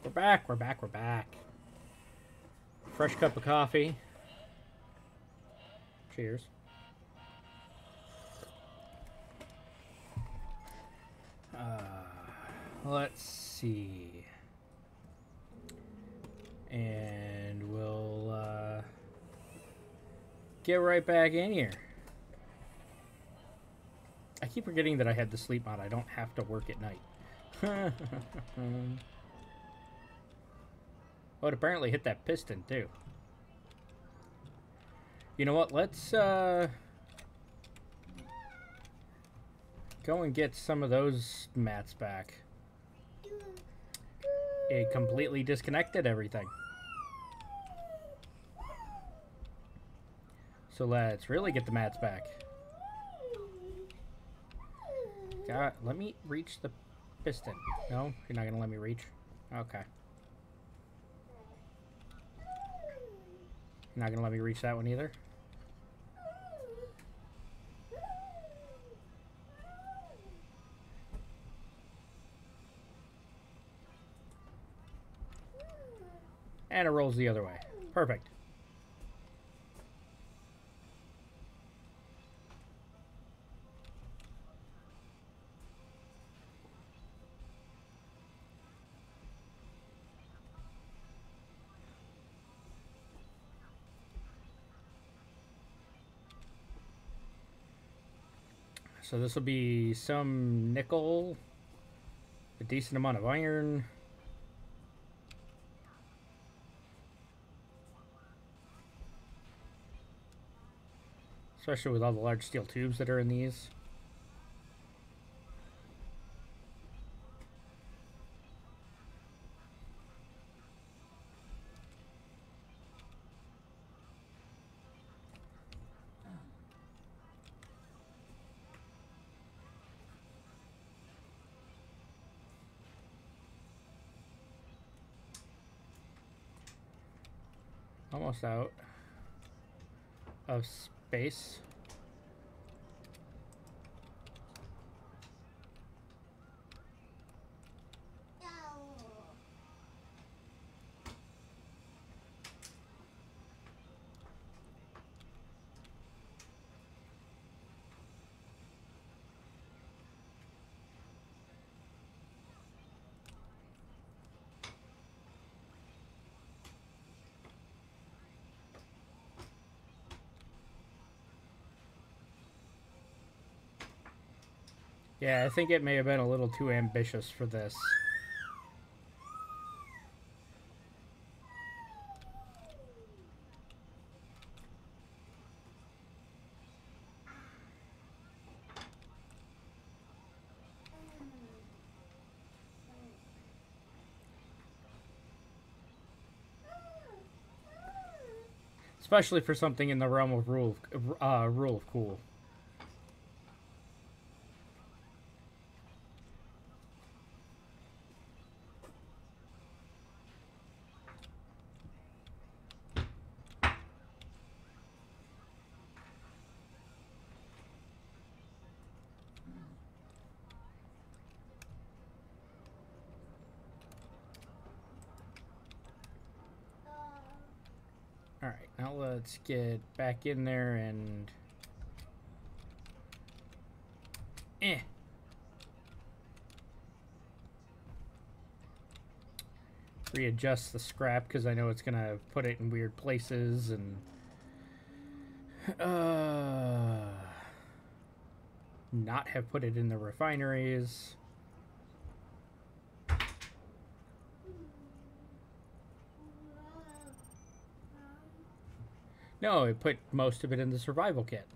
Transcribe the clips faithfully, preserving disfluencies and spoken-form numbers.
We're back, we're back, we're back. Fresh cup of coffee. Cheers. Uh, let's see. And we'll uh, get right back in here. I keep forgetting that I had the sleep mod. I don't have to work at night. Oh, it apparently hit that piston, too. You know what? Let's uh, go and get some of those mats back. It completely disconnected everything. So let's really get the mats back. God, let me reach the piston. No, you're not going to let me reach? Okay. You're not going to let me reach that one either? And it rolls the other way. Perfect. So this will be some nickel, a decent amount of iron. Especially with all the large steel tubes that are in these. Almost out of space. Yeah, I think it may have been a little too ambitious for this. Especially for something in the realm of rule of, uh, rule of cool. Alright, now let's get back in there and... Eh. Readjust the scrap because I know it's going to put it in weird places and... Uh, not have put it in the refineries. No, it put most of it in the survival kit.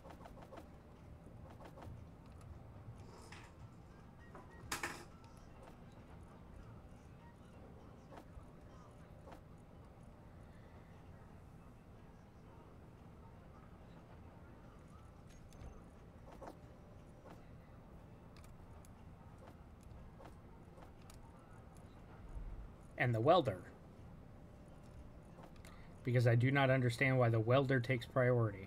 And the welder. Because I do not understand why the welder takes priority.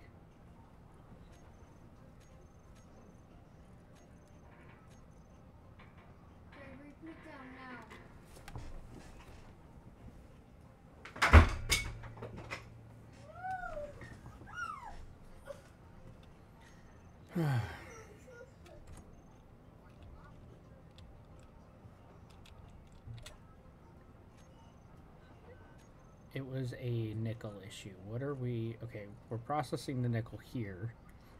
It was a nickel issue. What are we... Okay, we're processing the nickel here.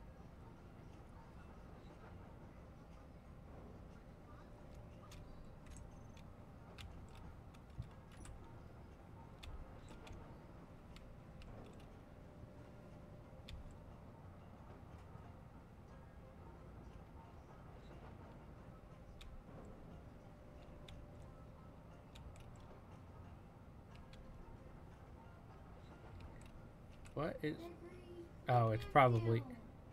What is... Oh, it's probably...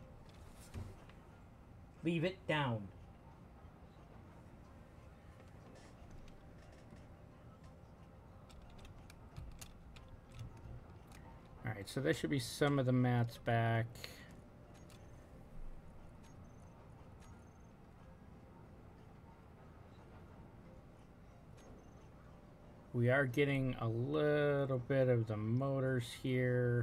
Leave it down. Alright, so there should be some of the mats back. We are getting a little bit of the motors here.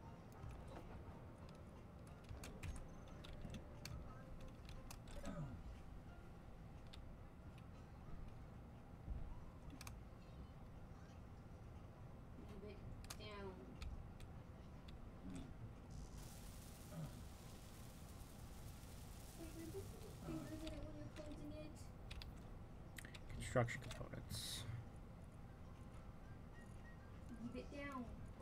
Construction components. Keep it down.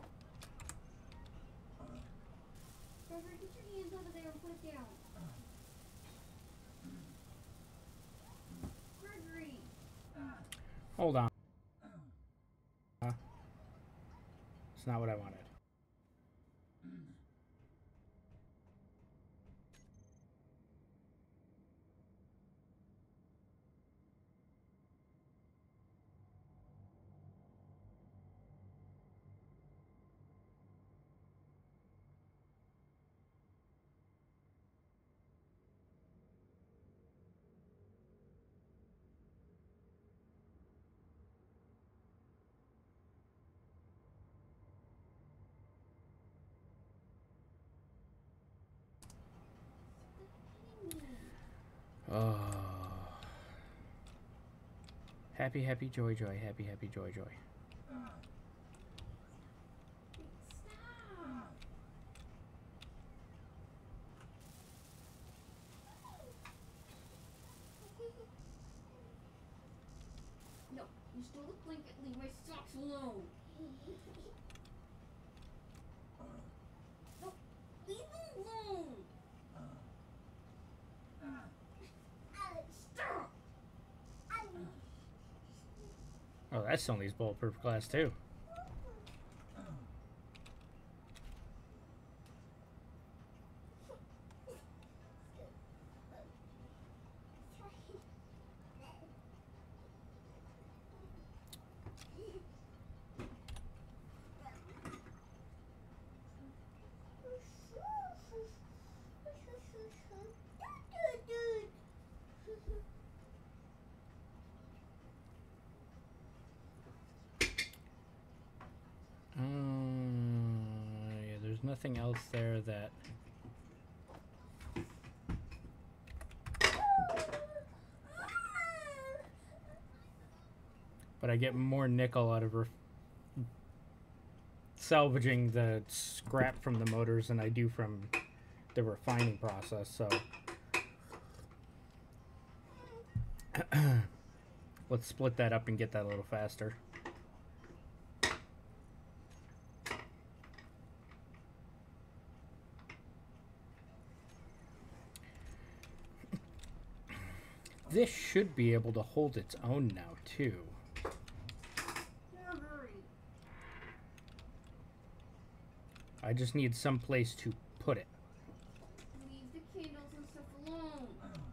Gregory, get your hands over there and put it down. Gregory! Hold on. Uh, it's not what I wanted. Oh. Happy, happy, joy, joy, happy, happy, joy, joy. Stop! No, you stole the blanket. Leave my socks alone. No, leave them alone. Stop! Oh, that's only bulletproof glass too. Um, yeah, there's nothing else there that... But I get more nickel out of ref salvaging the scrap from the motors than I do from the refining process, so... Let's split that up and get that a little faster. This should be able to hold its own now, too. I just need some place to put it. Leave the candles and stuff alone.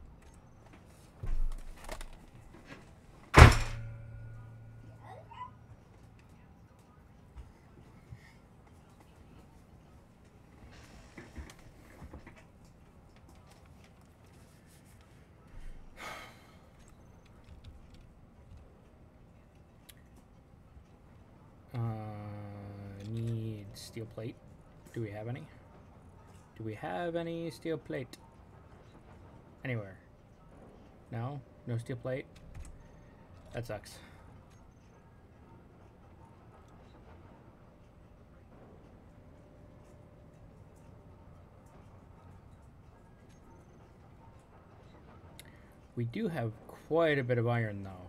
Uh, need steel plate. Do we have any? Do we have any steel plate? Anywhere. No? No steel plate? That sucks. We do have quite a bit of iron, though.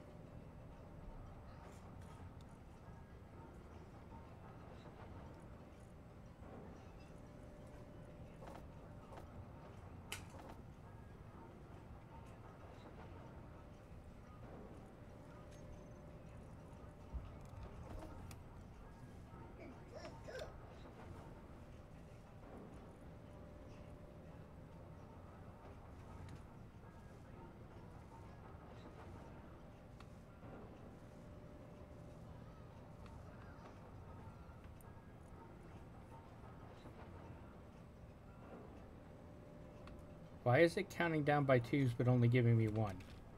Why is it counting down by twos but only giving me one?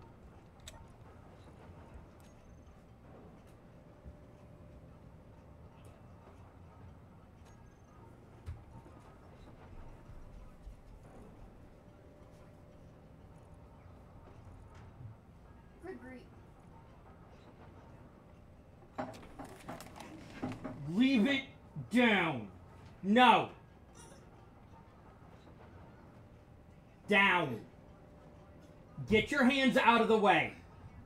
Gregory. Leave it down. No. Down. Get your hands out of the way.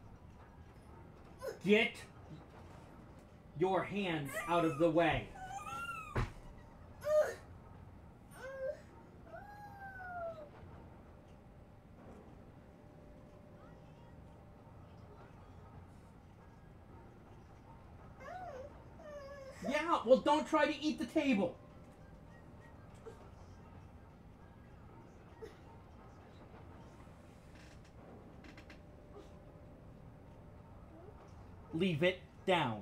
Get your hands out of the way. Yeah, well, don't try to eat the table. Leave it down.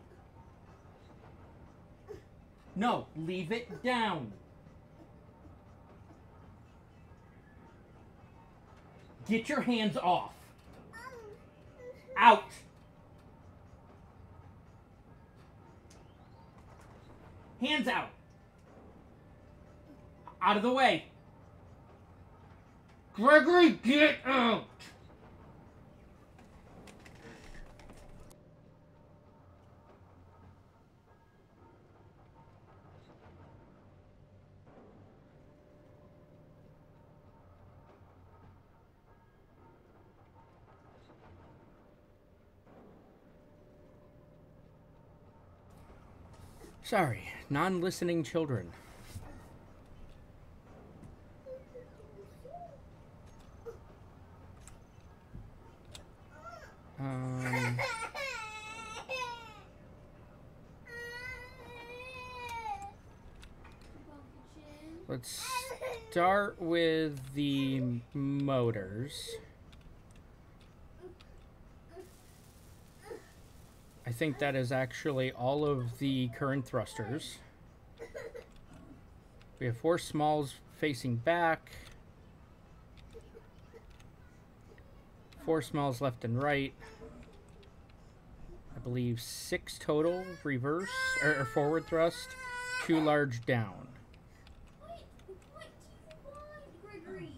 No, leave it down. Get your hands off. Out. Hands out. Out of the way. Gregory, get out. Sorry, non-listening children. Um, let's start with the motors. I think that is actually all of the current thrusters. We have four smalls facing back. Four smalls left and right. I believe six total reverse or, or forward thrust. Two large down. What? What do you want, Gregory?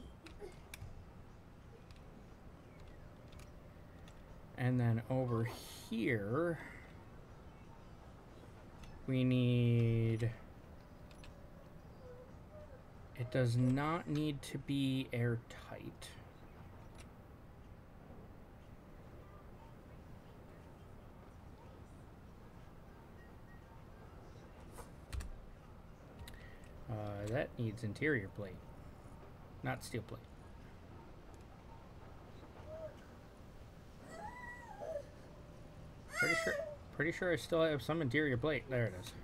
And then over here, we need... It does not need to be airtight. Uh, that needs interior plate, not steel plate. Pretty sure, pretty sure I still have some interior plate. There it is.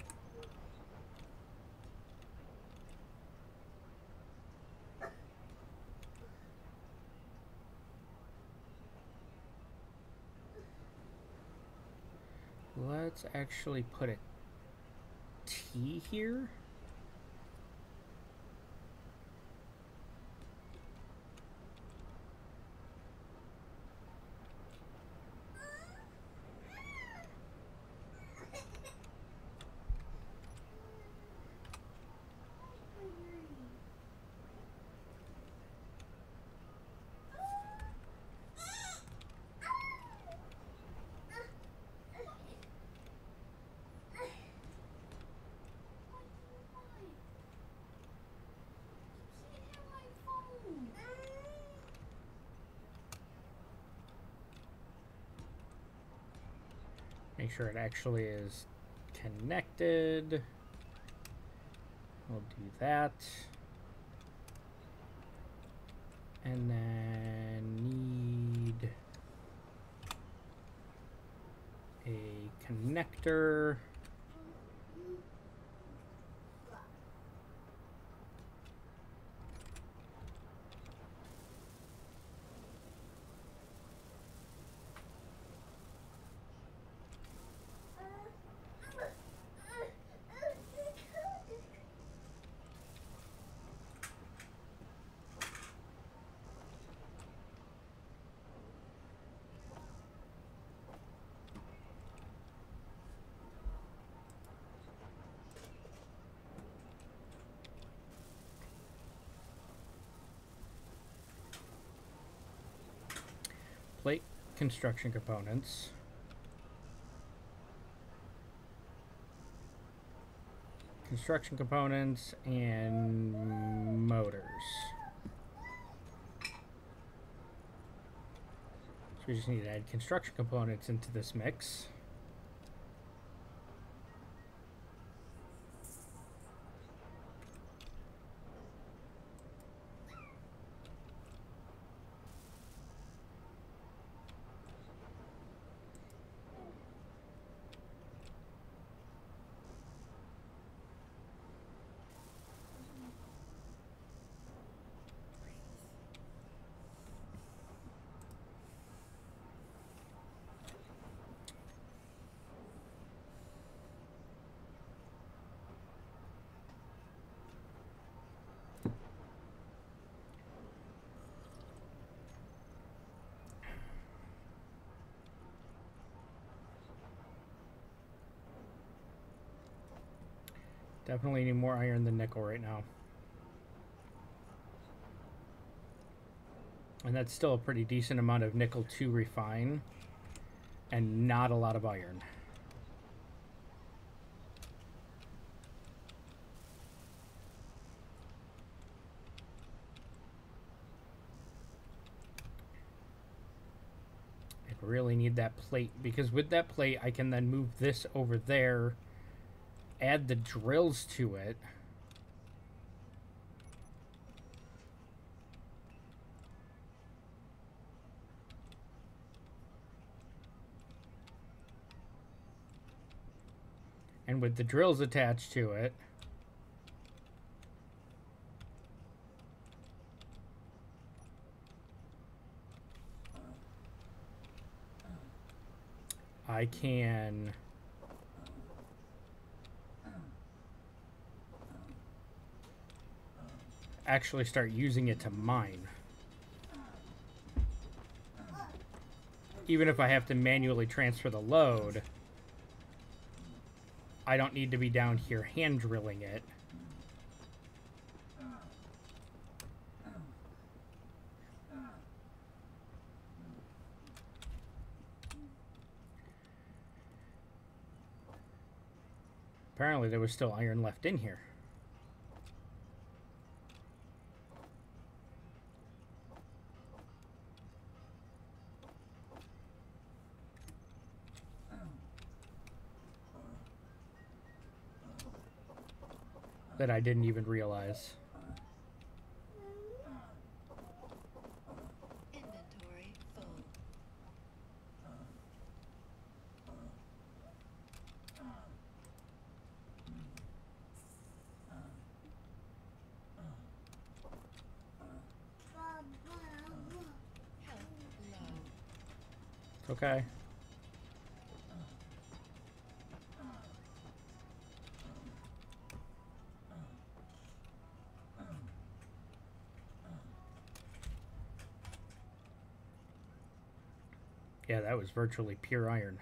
Let's actually put a T here. make sure it actually is connected. We'll do that. And then need a connector. Plate construction components. Construction components and motors. So we just need to add construction components into this mix. Definitely need more iron than nickel right now. And that's still a pretty decent amount of nickel to refine, and not a lot of iron. I really need that plate, because with that plate I can then move this over there, add the drills to it. And with the drills attached to it, I can actually start using it to mine. Even if I have to manually transfer the load, I don't need to be down here hand drilling it. Apparently there was still iron left in here. That I didn't even realize. Inventory full. Health low. It's okay. Yeah, that was virtually pure iron.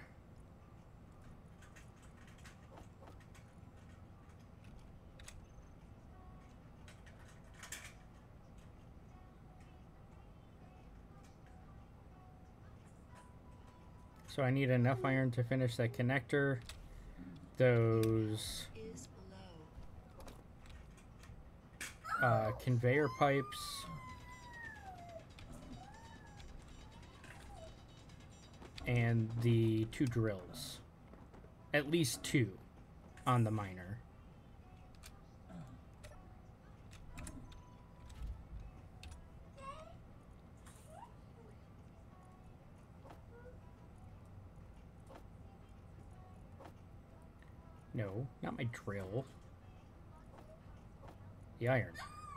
So I need enough iron to finish that connector. Those Is low. uh, conveyor pipes. And the two drills. at least two on the miner. No, not my drill. The iron.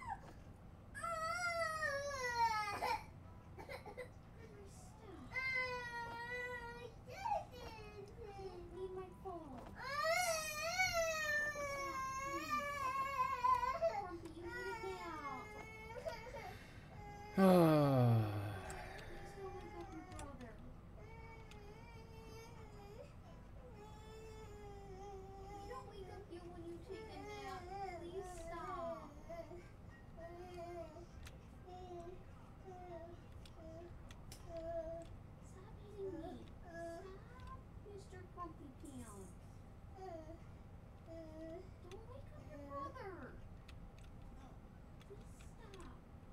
Leave my phone. Grumpy, you need it now. Ah. Please don't wake up your brother. We don't wake up you when you take a nap. Please stop. Stop hitting me. Stop, Mister Grumpy Pants. Don't wake up your brother. Please stop.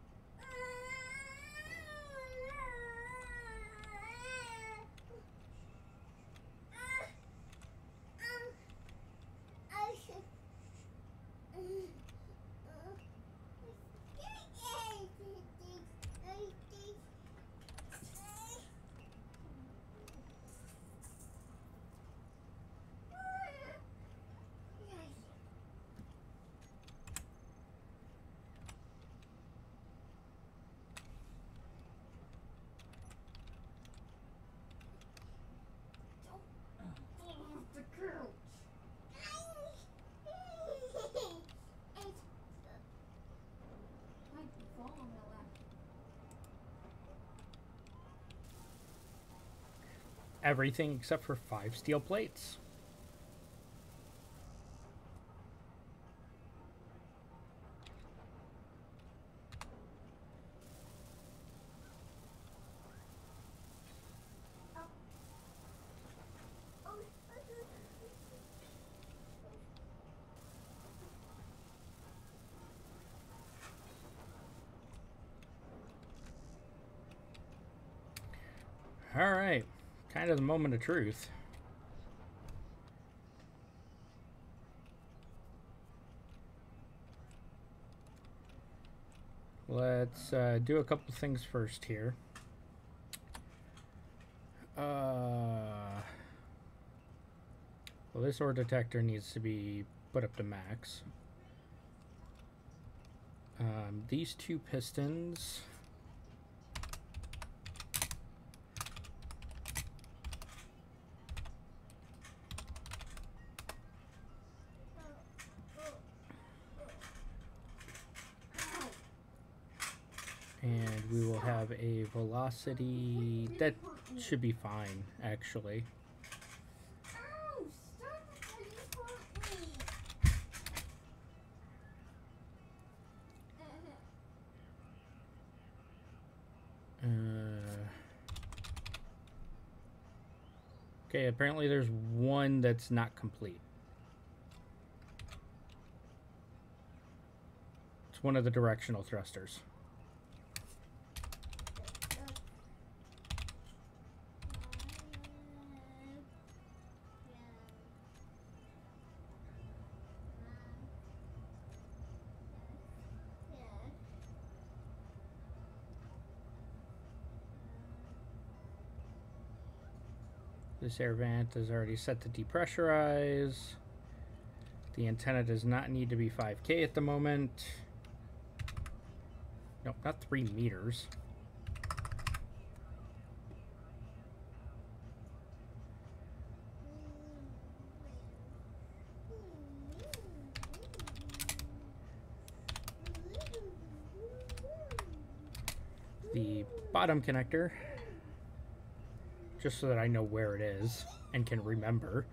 The couch. Might fall on my lap. Everything except for five steel plates. All right, kind of the moment of truth. Let's uh, do a couple things first here. Uh, well, this ore detector needs to be put up to max. Um, these two pistons. And we will have a velocity that should be fine, actually. Ow! Stop it! You hurt me. Uh, okay, apparently there's one that's not complete. It's one of the directional thrusters. This air vent is already set to depressurize. The antenna does not need to be five K at the moment. No, not three meters. The bottom connector, just so that I know where it is and can remember.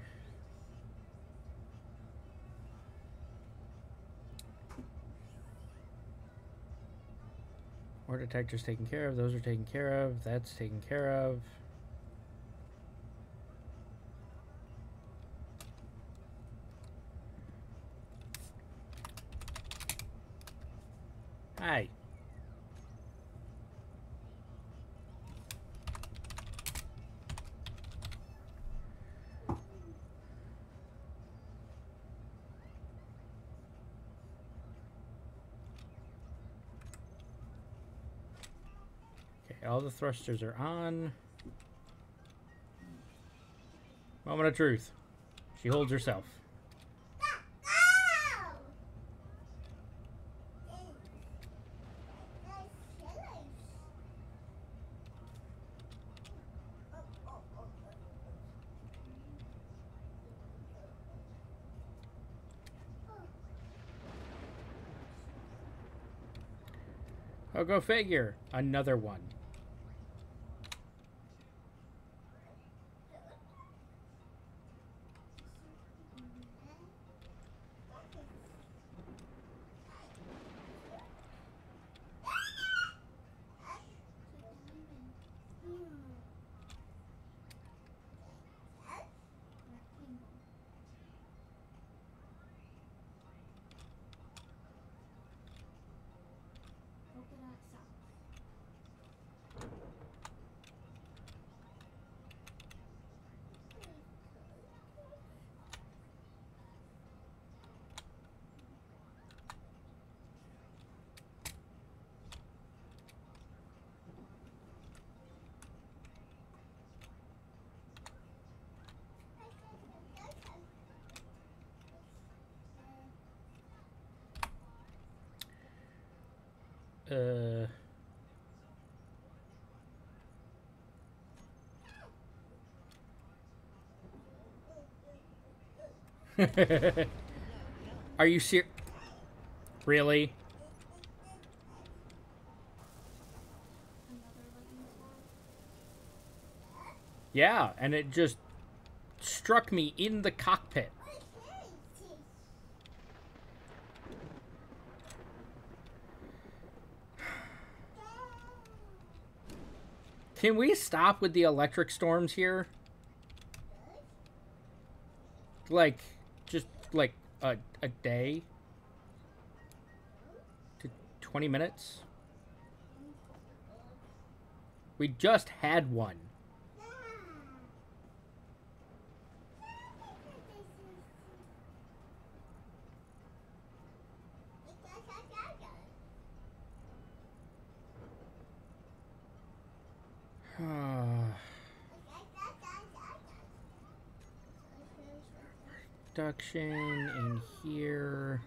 Ore detector's taken care of. Those are taken care of. That's taken care of. Hi. All the thrusters are on. Moment of truth. She holds herself. Oh, go figure. Another one. Uh... Are you serious? Really? Yeah, and it just struck me in the cockpit. Can we stop with the electric storms here? Like, just like a, a day? To twenty minutes? We just had one. Production in here.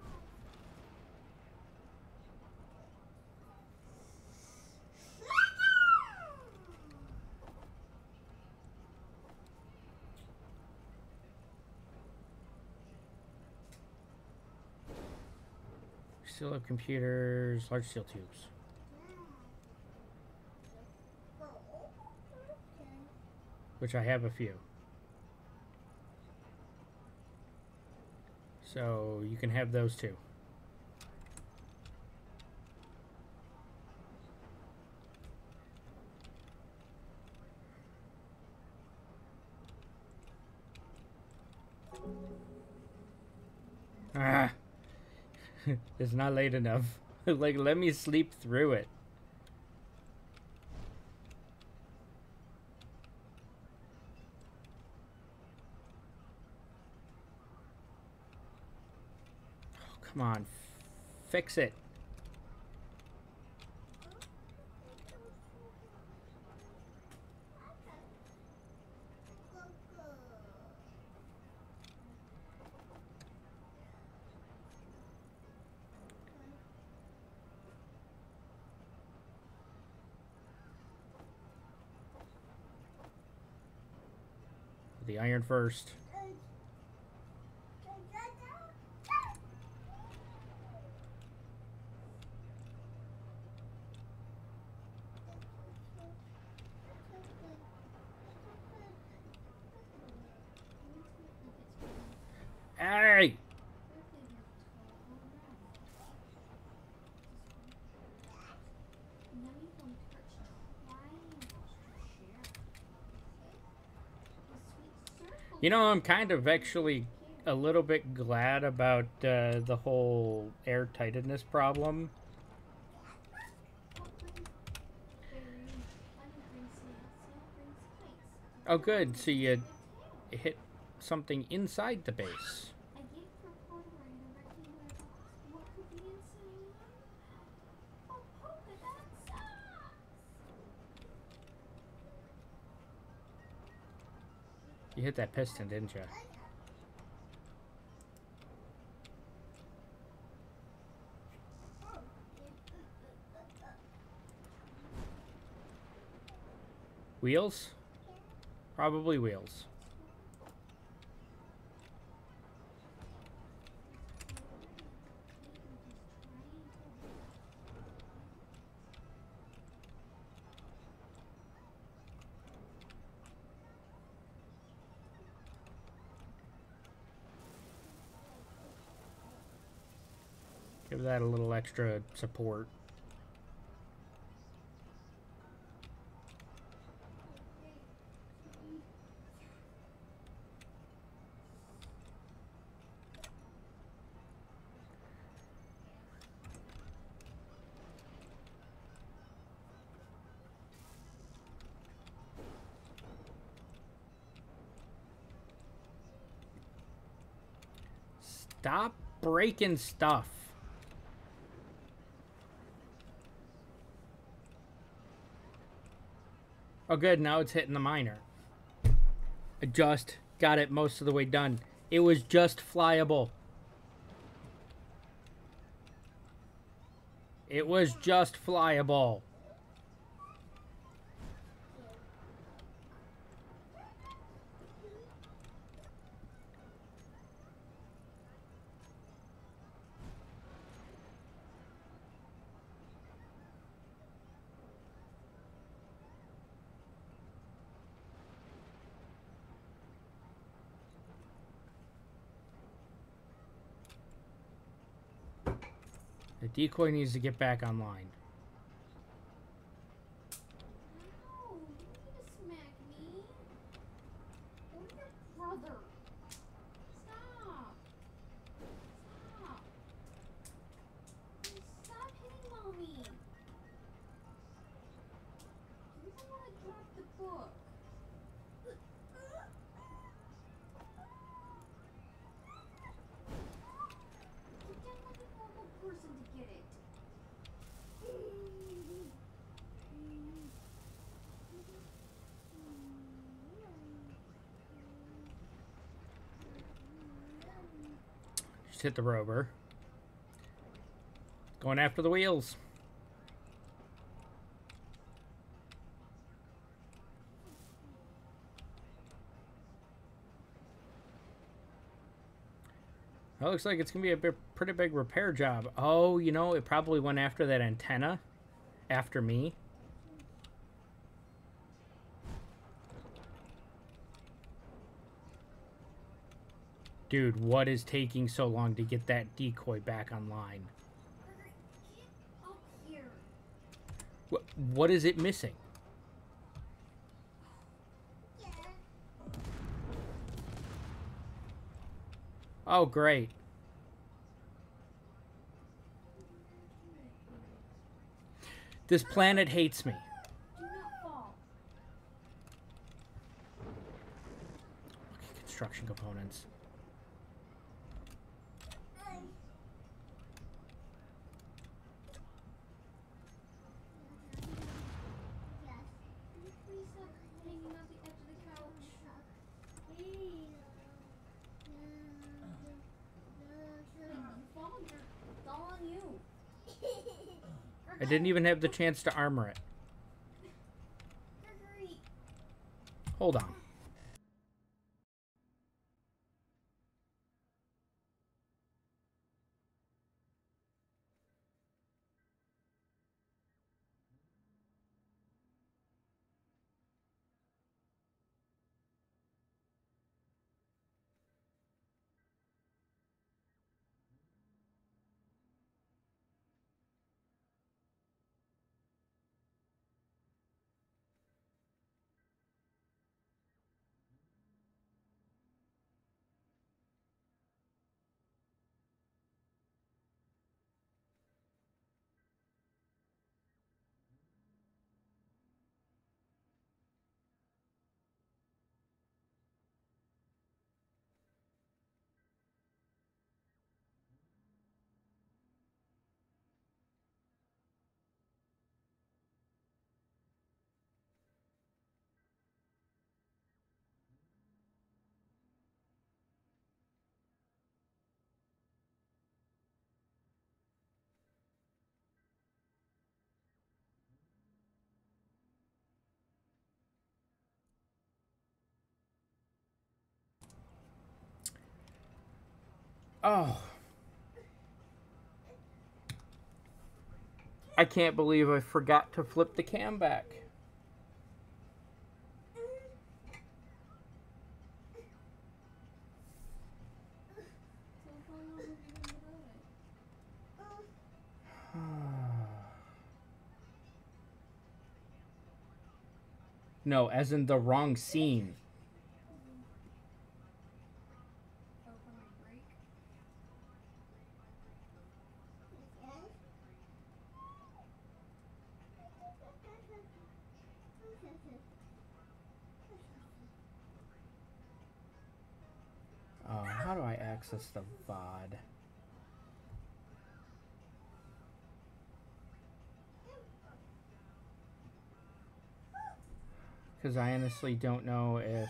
Still have computers, large steel tubes. Which I have a few. So you can have those too. Ah. It's not late enough. Like, let me sleep through it. Oh, come on. Fix it. The iron first. Hey! You know, I'm kind of actually a little bit glad about uh, the whole airtightness problem. Oh, good. So you hit something inside the base. You hit that piston, didn't you? Wheels? Probably wheels. Give that a little extra support. Stop breaking stuff. Oh good, now it's hitting the minor. I just got it most of the way done. It was just flyable. It was just flyable. The decoy needs to get back online. Ow, you need to smack me. Or your brother. Stop. Stop. Stop hitting mommy. You don't want to drop the book. Get down like a normal person to get it. Just hit the rover. Going after the wheels. That looks like it's going to be a bit, pretty big repair job. Oh, you know, it probably went after that antenna. After me. Dude, what is taking so long to get that decoy back online? Get up here. What, what is it missing? Oh, great. This planet hates me. Do not fall. Okay, construction components. Can you please stop hanging out the edge of the couch? Hey, you fall, you're it's all on you. I didn't even have the chance to armor it. Gregory. Hold on. Oh. I can't believe I forgot to flip the cam back. So how long have you been without it? No, as in the wrong scene. Oh, from your break? Uh, how do I access the V O D? Because I honestly don't know if...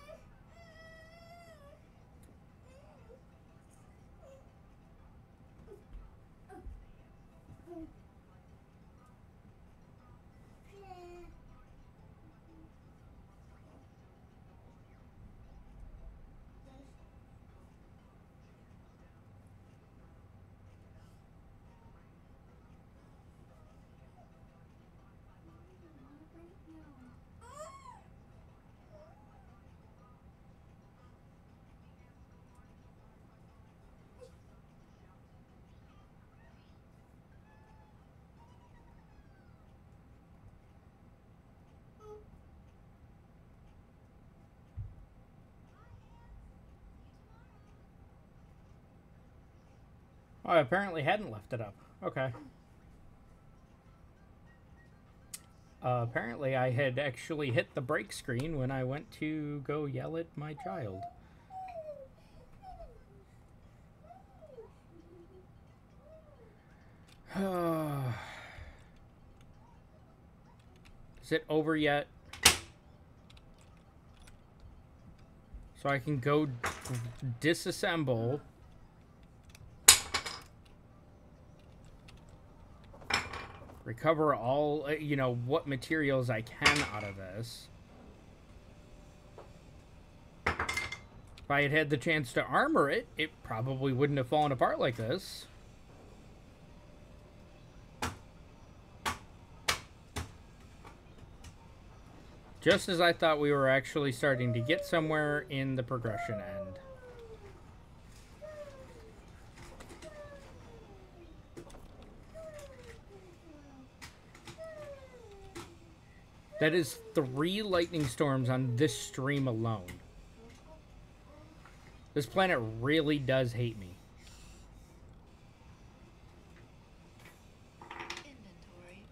Oh, I apparently hadn't left it up. Okay. Uh, apparently I had actually hit the break screen when I went to go yell at my child. Is it over yet? So I can go disassemble. Recover all, you know, what materials I can out of this. If I had had the chance to armor it, it probably wouldn't have fallen apart like this. Just as I thought we were actually starting to get somewhere in the progression end. That is three lightning storms on this stream alone. This planet really does hate me. Inventory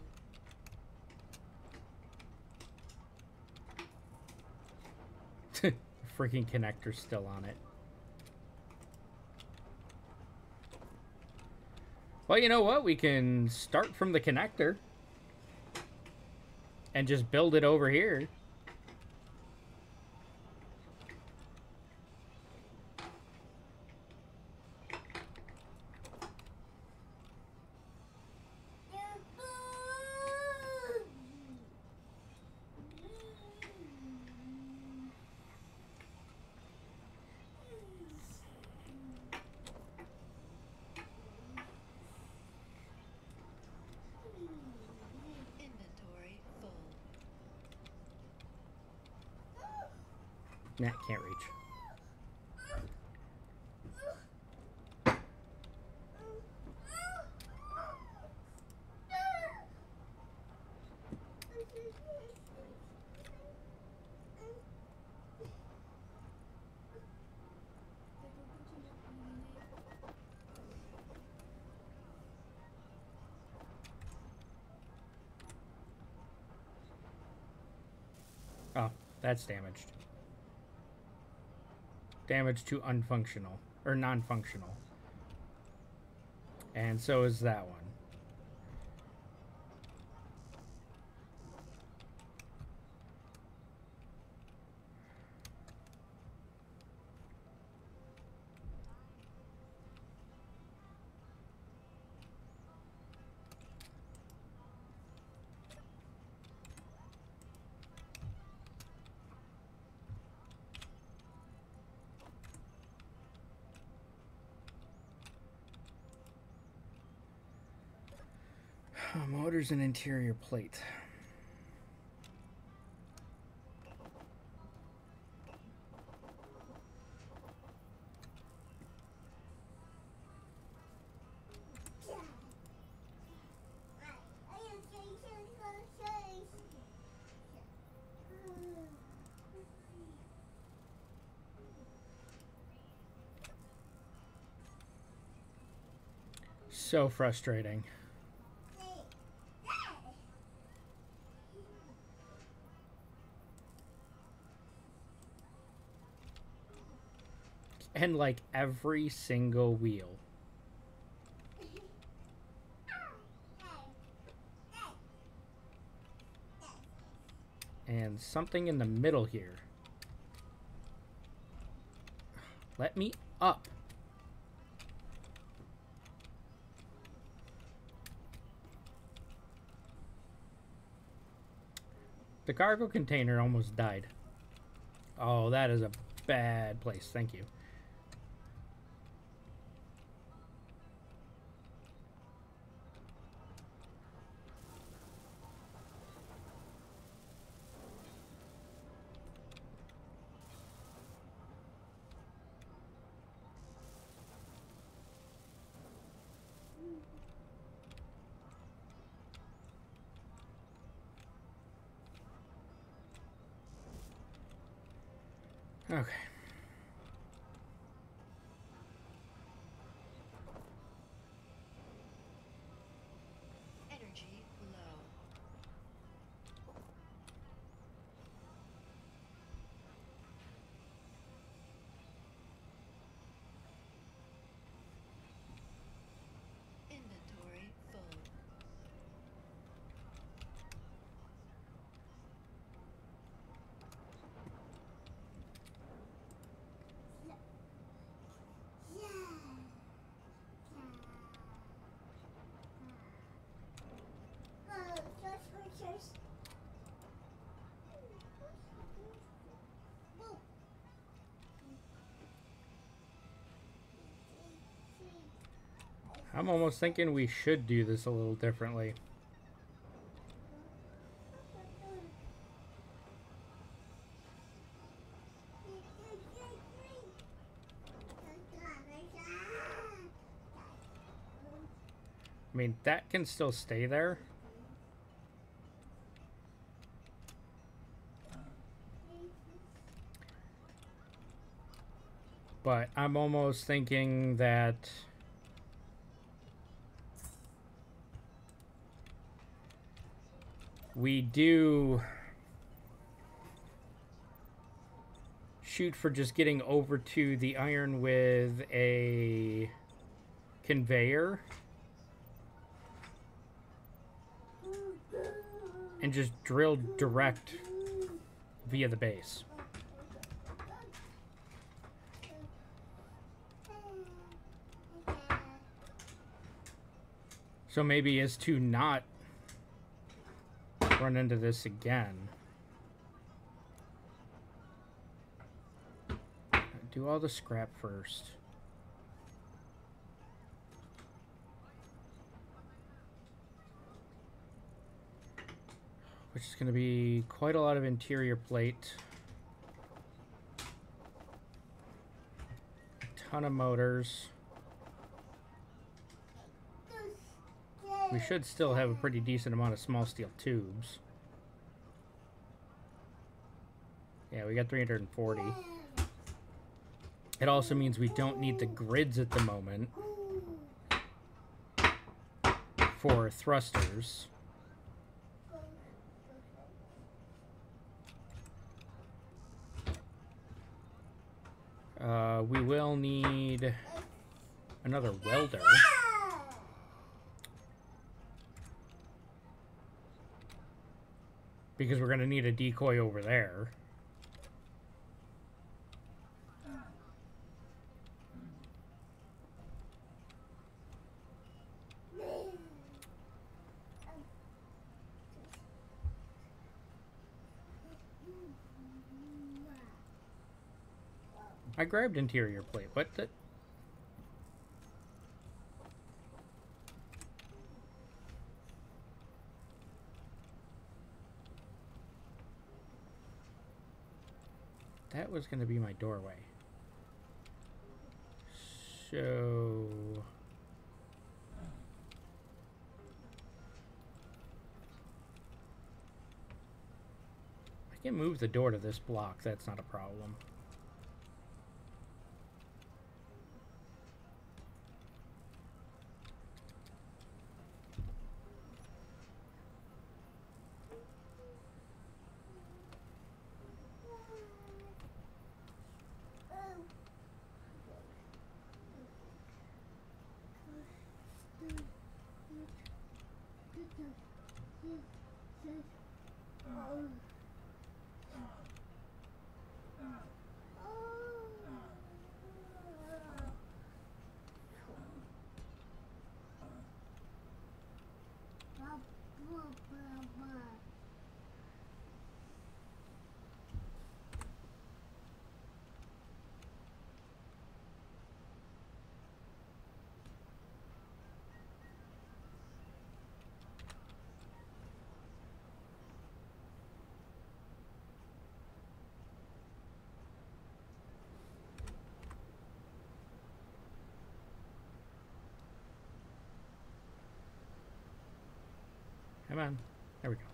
full. Freaking connector's still on it. Well, you know what? We can start from the connector. And just build it over here. Inventory full. Nah, can't reach. Oh, that's damaged. Damage to unfunctional, or non-functional. And so is that one. Motors and interior plate. So frustrating. And like every single wheel. And something in the middle here. Let me up. The cargo container almost died. Oh, that is a bad place. Thank you. Okay. Energy low. Inventory full. I'm almost thinking we should do this a little differently. I mean, that can still stay there. But I'm almost thinking that we do shoot for just getting over to the iron with a conveyor and just drill direct via the base. So maybe is to not run into this again. Do all the scrap first. Which is going to be quite a lot of interior plate. A ton of motors. We should still have a pretty decent amount of small steel tubes. Yeah, we got three hundred forty. It also means we don't need the grids at the moment for thrusters. Uh, we will need another welder. Because we're going to need a decoy over there. I grabbed interior plate. What the? that was going to be my doorway. So... I can move the door to this block, that's not a problem. Come on. There we go.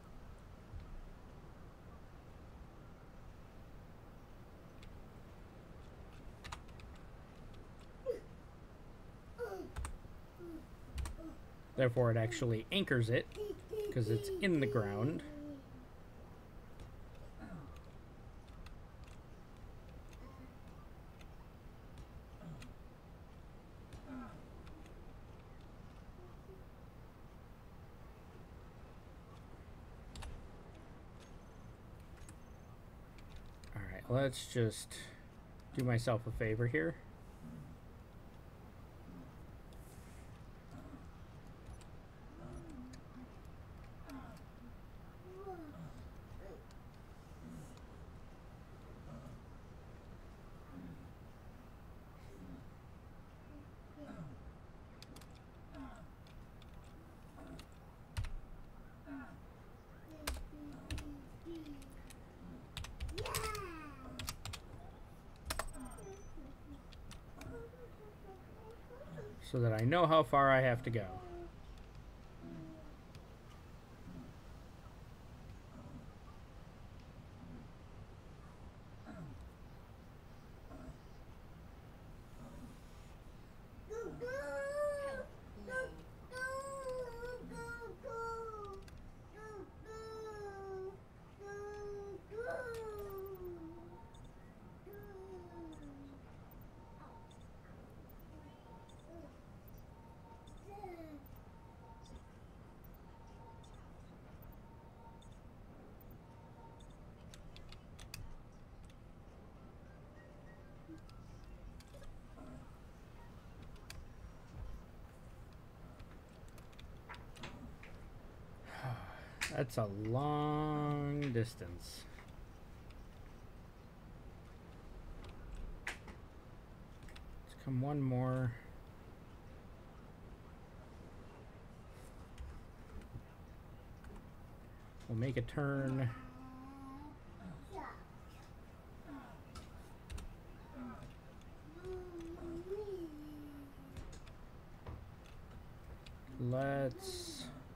Therefore, it actually anchors it because it's in the ground. Alright, let's just do myself a favor here. So that I know how far I have to go. That's a long distance. Let's come one more. We'll make a turn. Let's...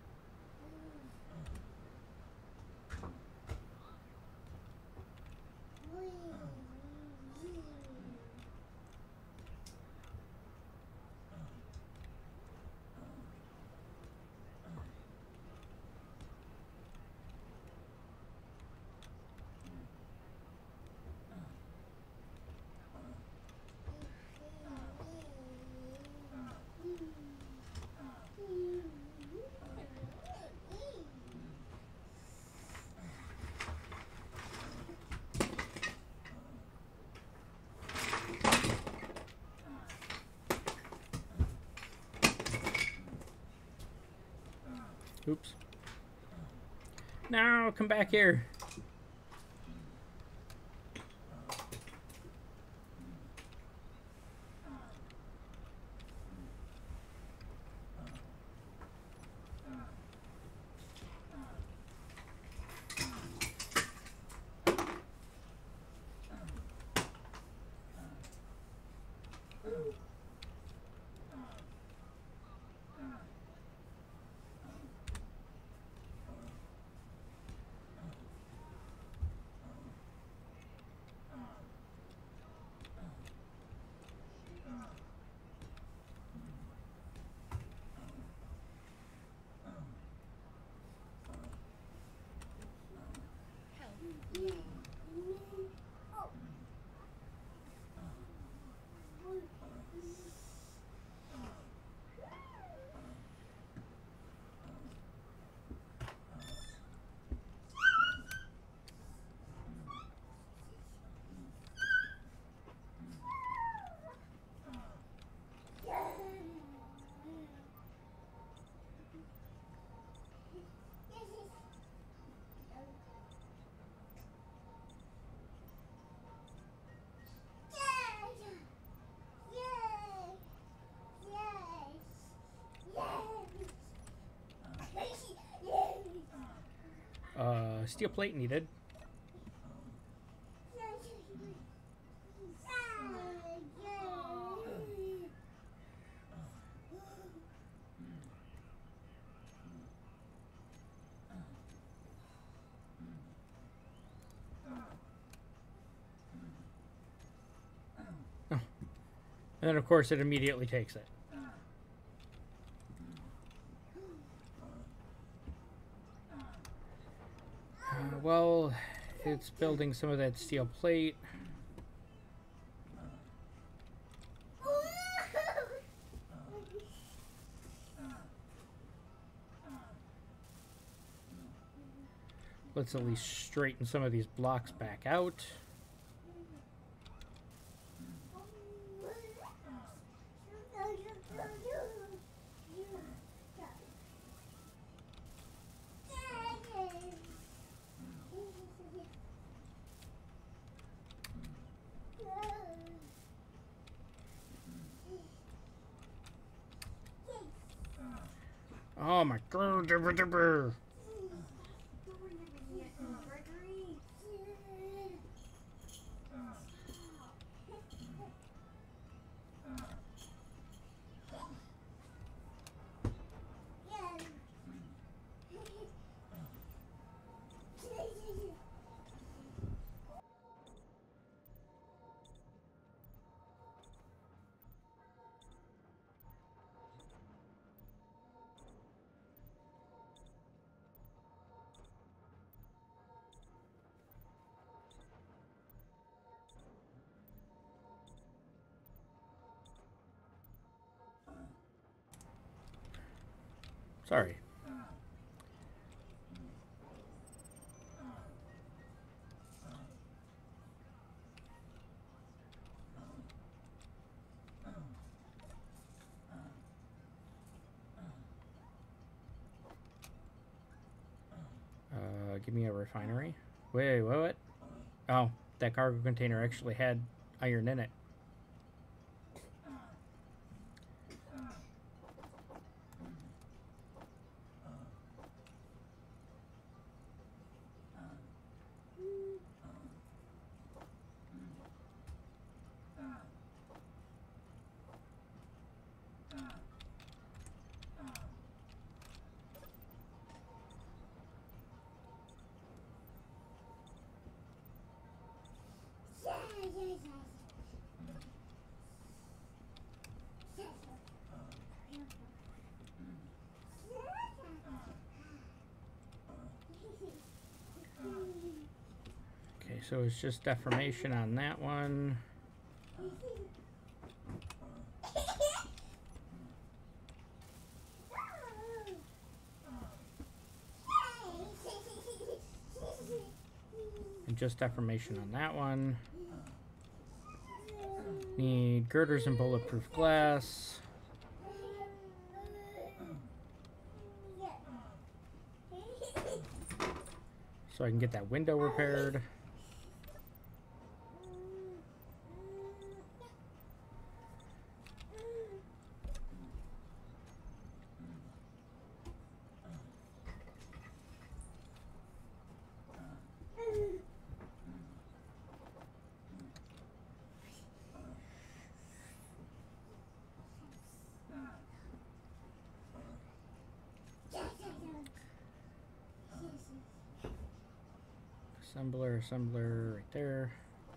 Oops. No, come back here. steel plate needed. Oh. And then, of course, it immediately takes it. Uh, well, it's building some of that steel plate. Let's at least straighten some of these blocks back out. Oh my god. Sorry. Uh, give me a refinery. Wait, what? what? Oh, that cargo container actually had iron in it. Okay, so it's just deformation on that one. And just deformation on that one. Need girders and bulletproof glass. So I can get that window repaired. Assembler, assembler, right there.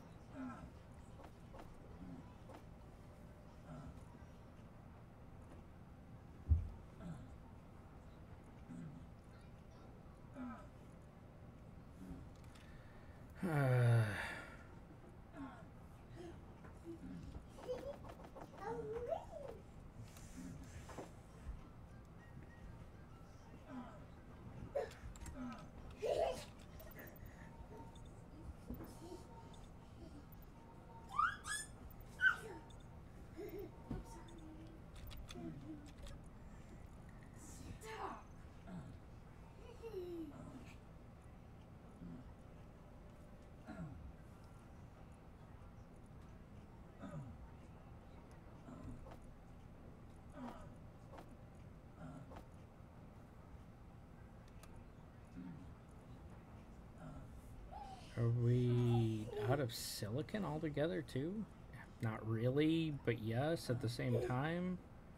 Uh, we out of silicon altogether too? Not really, but yes at the same time.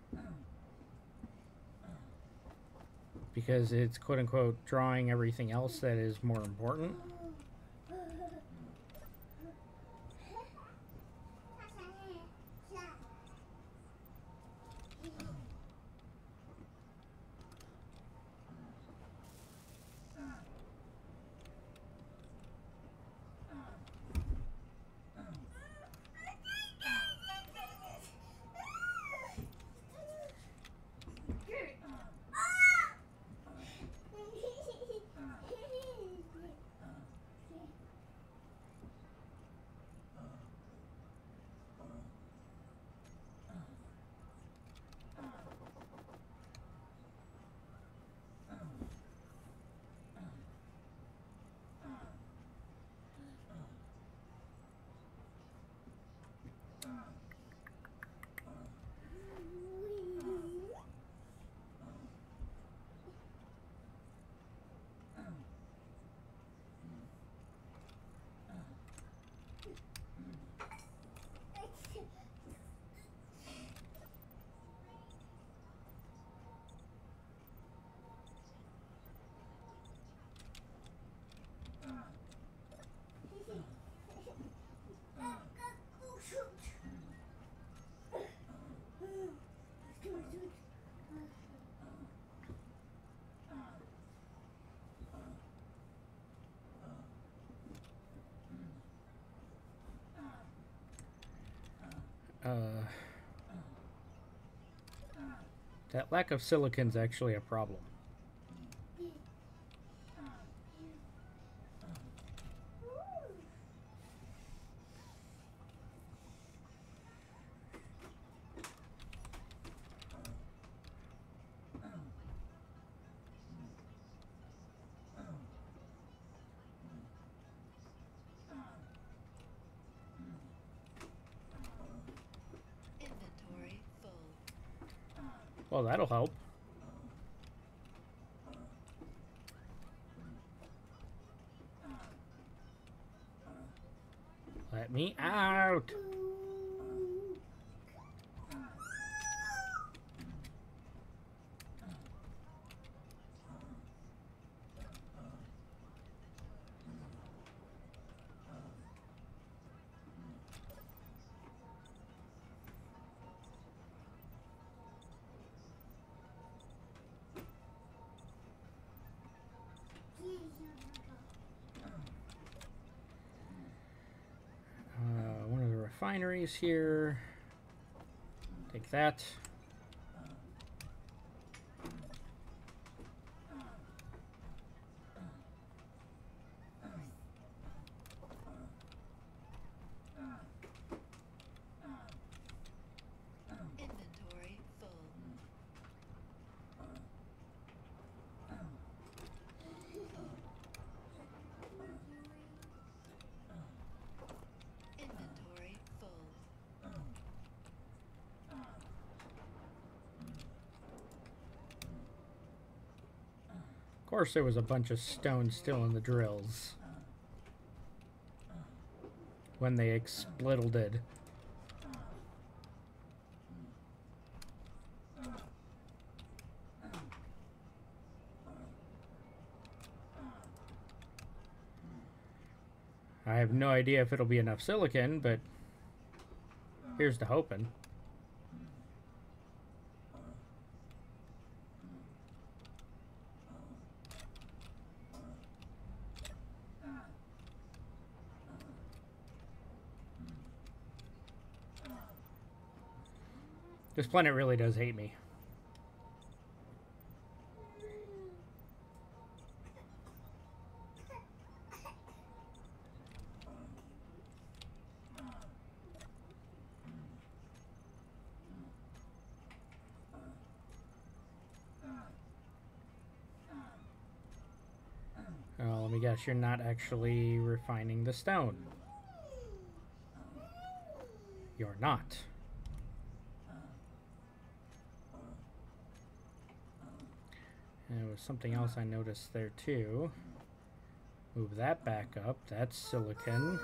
Because it's quote-unquote drawing everything else that is more important. Uh, that lack of silicon's actually a problem. Inventory full. Well, that'll help. Let me out! Uh, one of the refineries here. Take that. Inventory full. Inventory full. Of course, there was a bunch of stone still in the drills when they exploded. I have no idea if it'll be enough silicon, but here's to hoping. This planet really does hate me. Oh, let me guess, you're not actually refining the stone. You're not. And there was something else I noticed there too. Move that back up. That's silicon.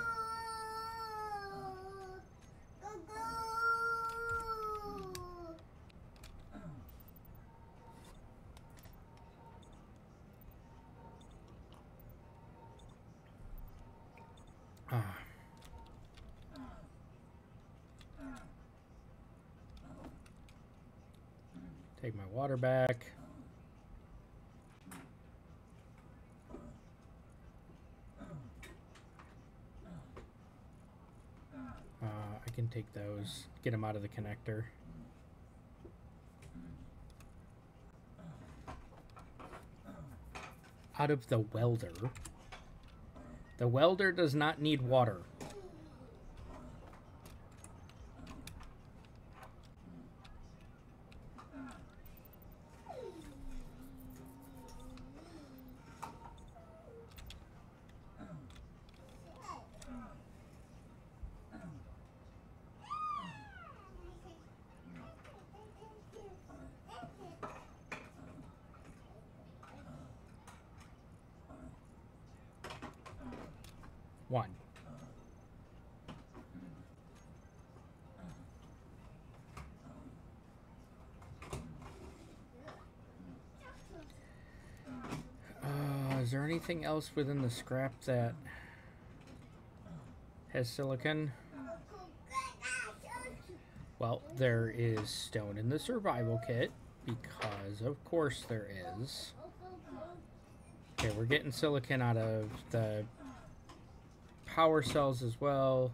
Ah. Take my water back. Uh, I can take those, get them out of the connector. Out of the welder. The welder does not need water. One. Uh, is there anything else within the scrap that has silicon? Well, there is stone in the survival kit, because of course there is. Okay, we're getting silicon out of the power cells as well.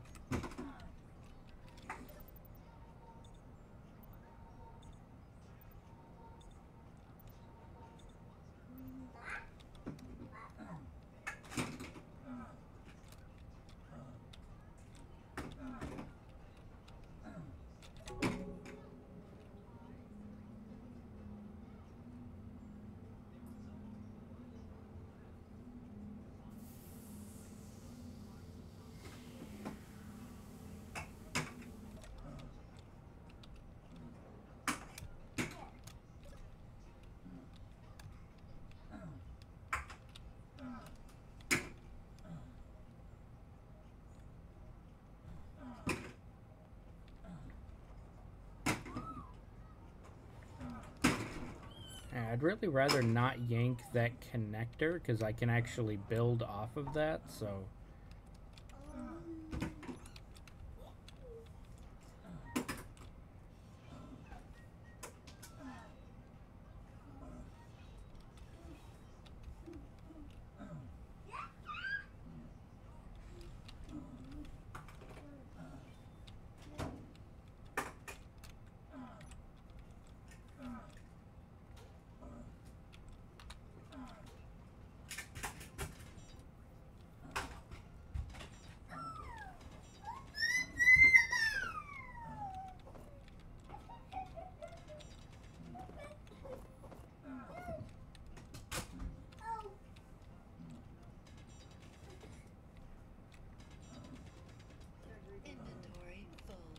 I'd really rather not yank that connector because I can actually build off of that, so... Inventory full.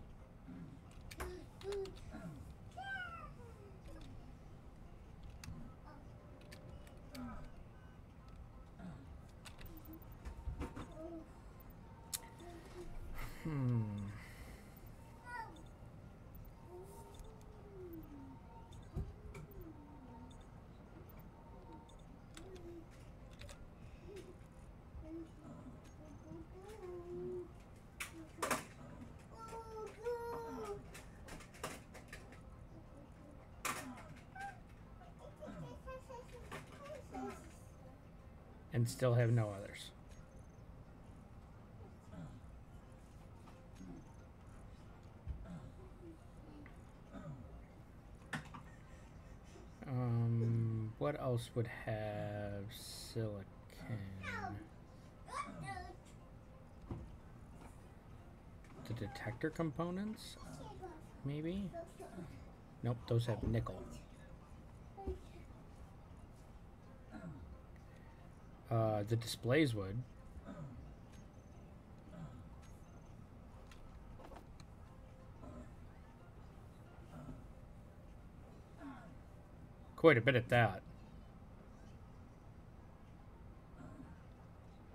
Hmm... And still have no others. Um, what else would have silicon? The detector components? Maybe? Nope, those have nickel. Uh, the displays would. Quite a bit at that.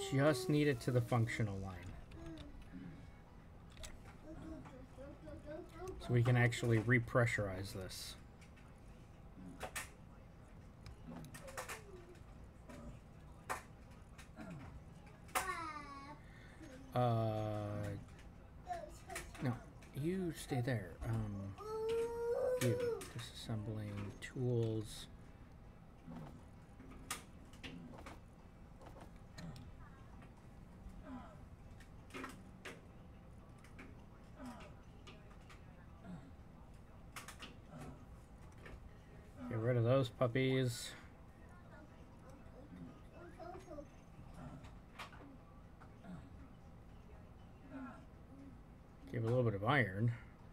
just need it to the functional line. So we can actually repressurize this. Uh, no, you stay there. Um, you, disassembling tools. Get rid of those puppies. Give a little bit of iron.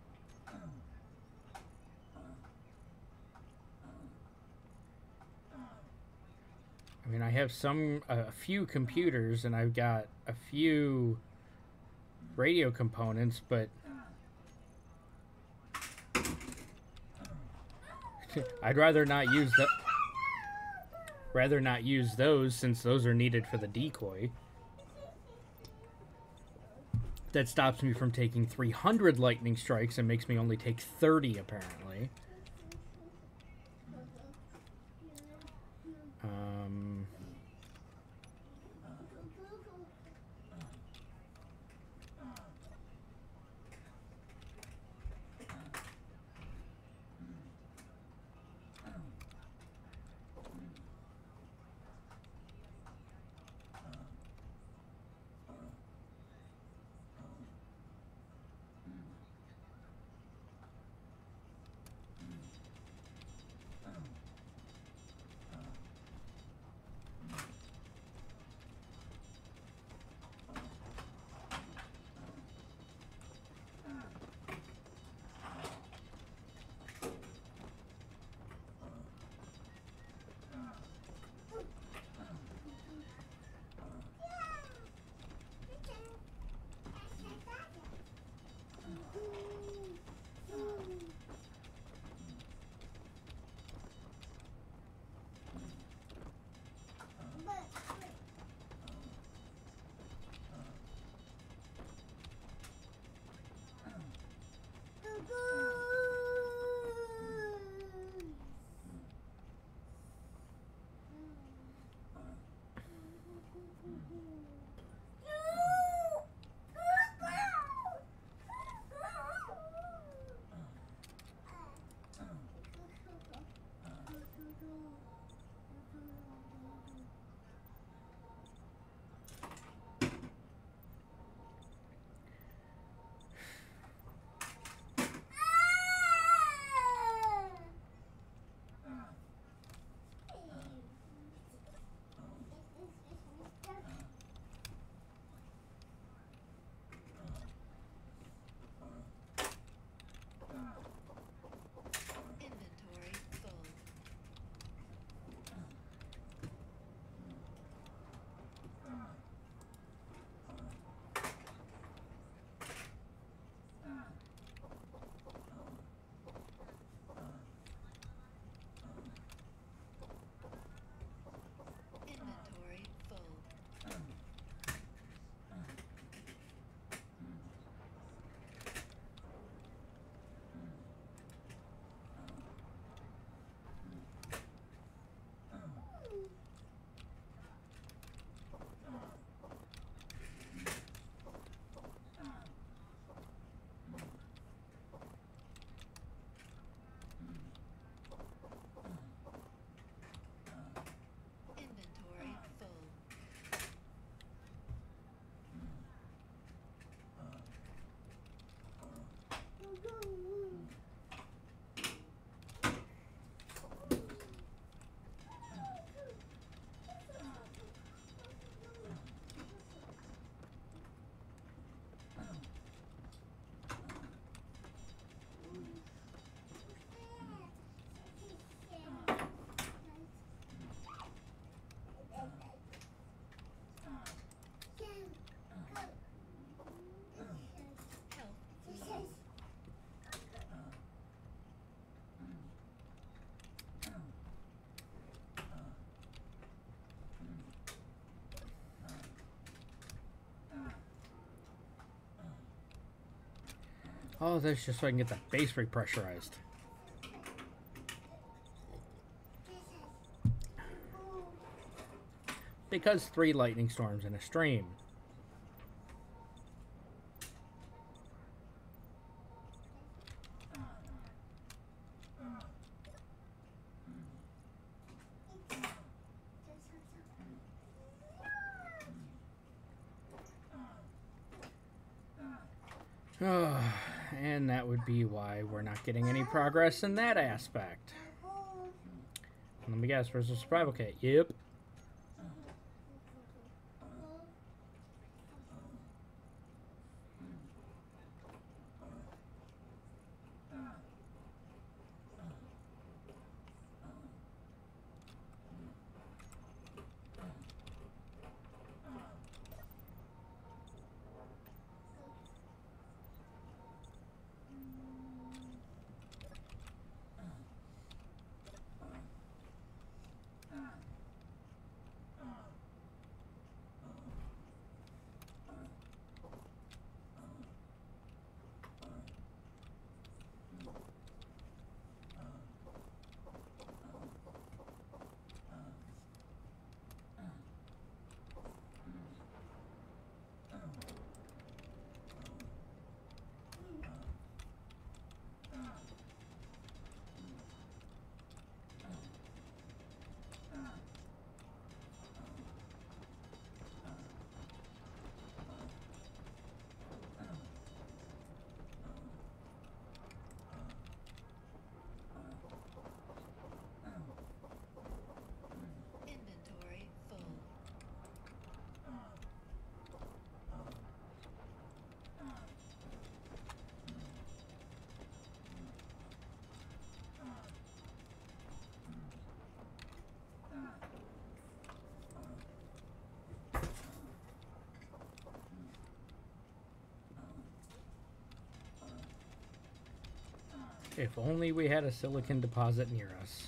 I mean, I have some, a few computers, and I've got a few radio components, but I'd rather not use the, rather not use those since those are needed for the decoy. That stops me from taking three hundred lightning strikes and makes me only take thirty, apparently. Um, Oh, that's just so I can get the base repressurized. Because three lightning storms in a stream. Oh, and that would be why we're not getting any progress in that aspect. Let me guess, where's the survival kit? Yep. Inventory full. If only we had a silicon deposit near us.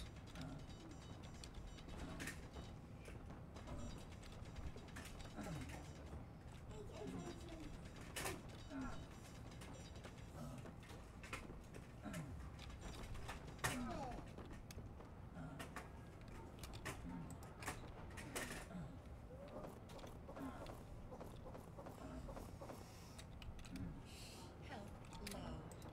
Health low.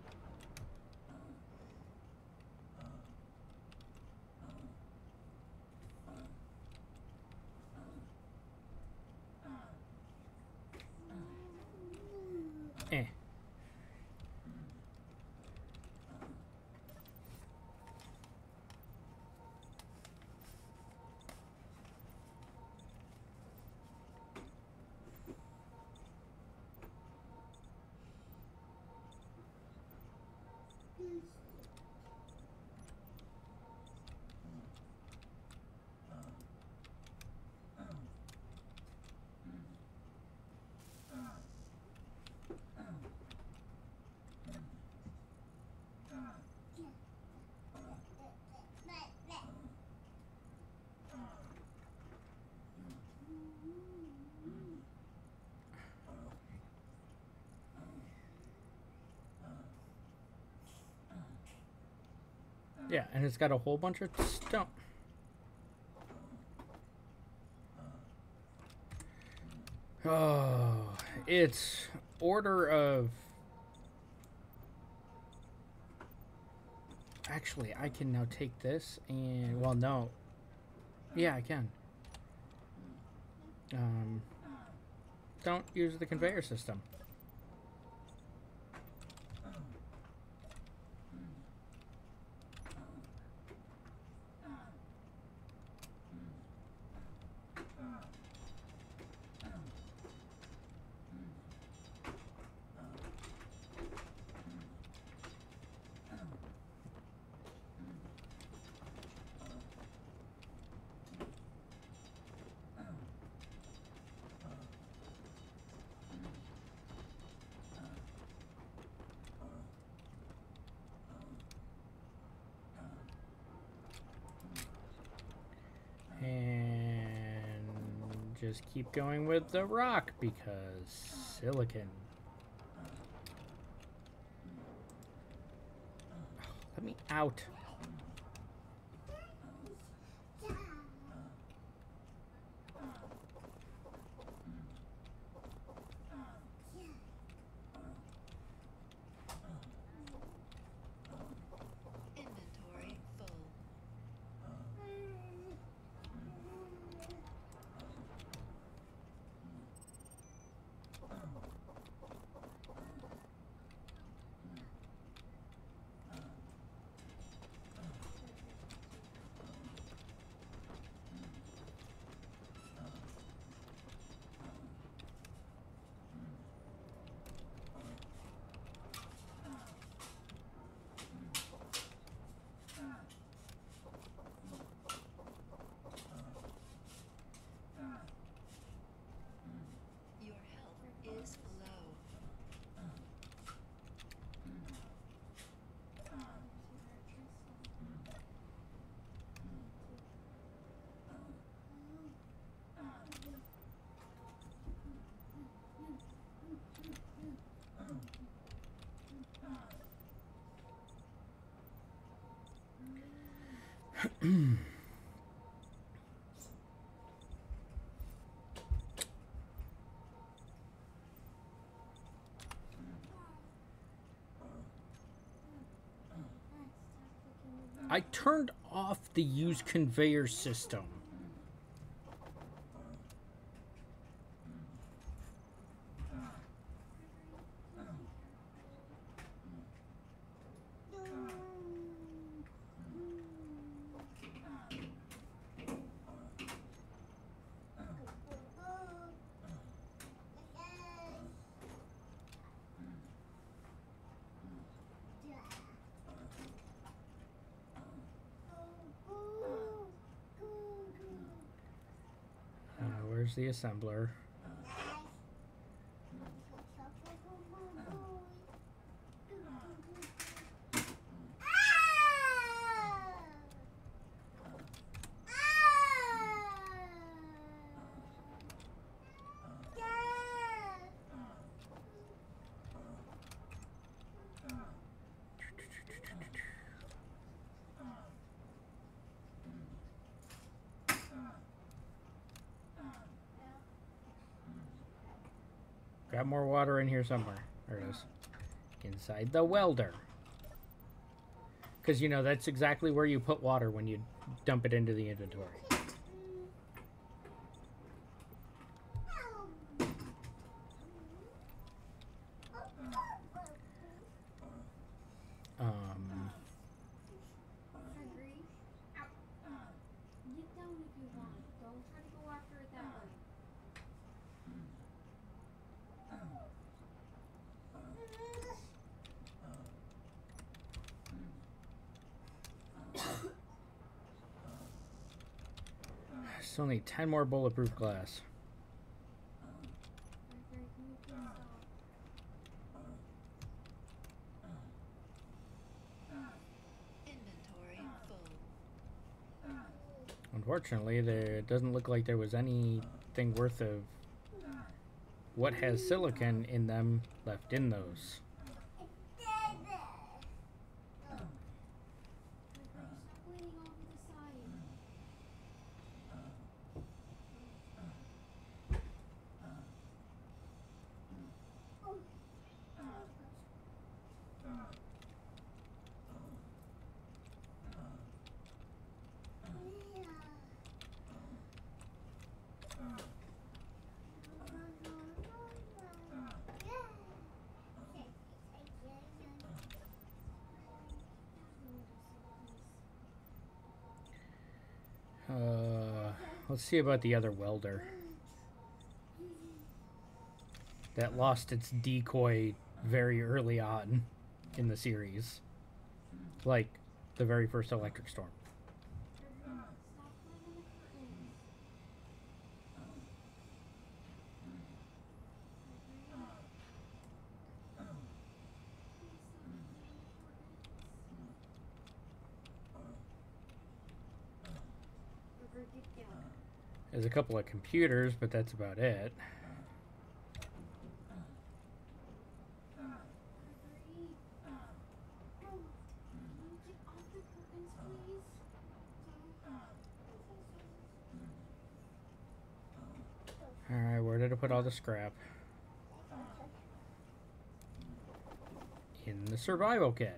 Eh. Yeah, and it's got a whole bunch of stone. Oh, it's order of... Actually, I can now take this and... Well, no. Yeah, I can. Um, don't use the conveyor system. And just keep going with the rock because silicon. Let me out. Inventory full. Your health is low. I turned off the use conveyor system. Uh, where's the assembler? Got more water in here somewhere. There it is. Inside the welder. Because, you know, that's exactly where you put water when you dump it into the inventory. Um, Agree? Get down if you want. Don't try to go after it that way. still need ten more bulletproof glass. Very, can you please stop? Inventory full. Unfortunately, there it doesn't look like there was anything worth of what has silicon in them left in those. Stop bleeding all over the side. Uh, let's see about the other welder. That lost its decoy very early on in the series. Like the very first electric storm. Stop playing in the curtains. River, get down. There's a couple of computers, but that's about it. Gregory. put all the scrap in the survival kit.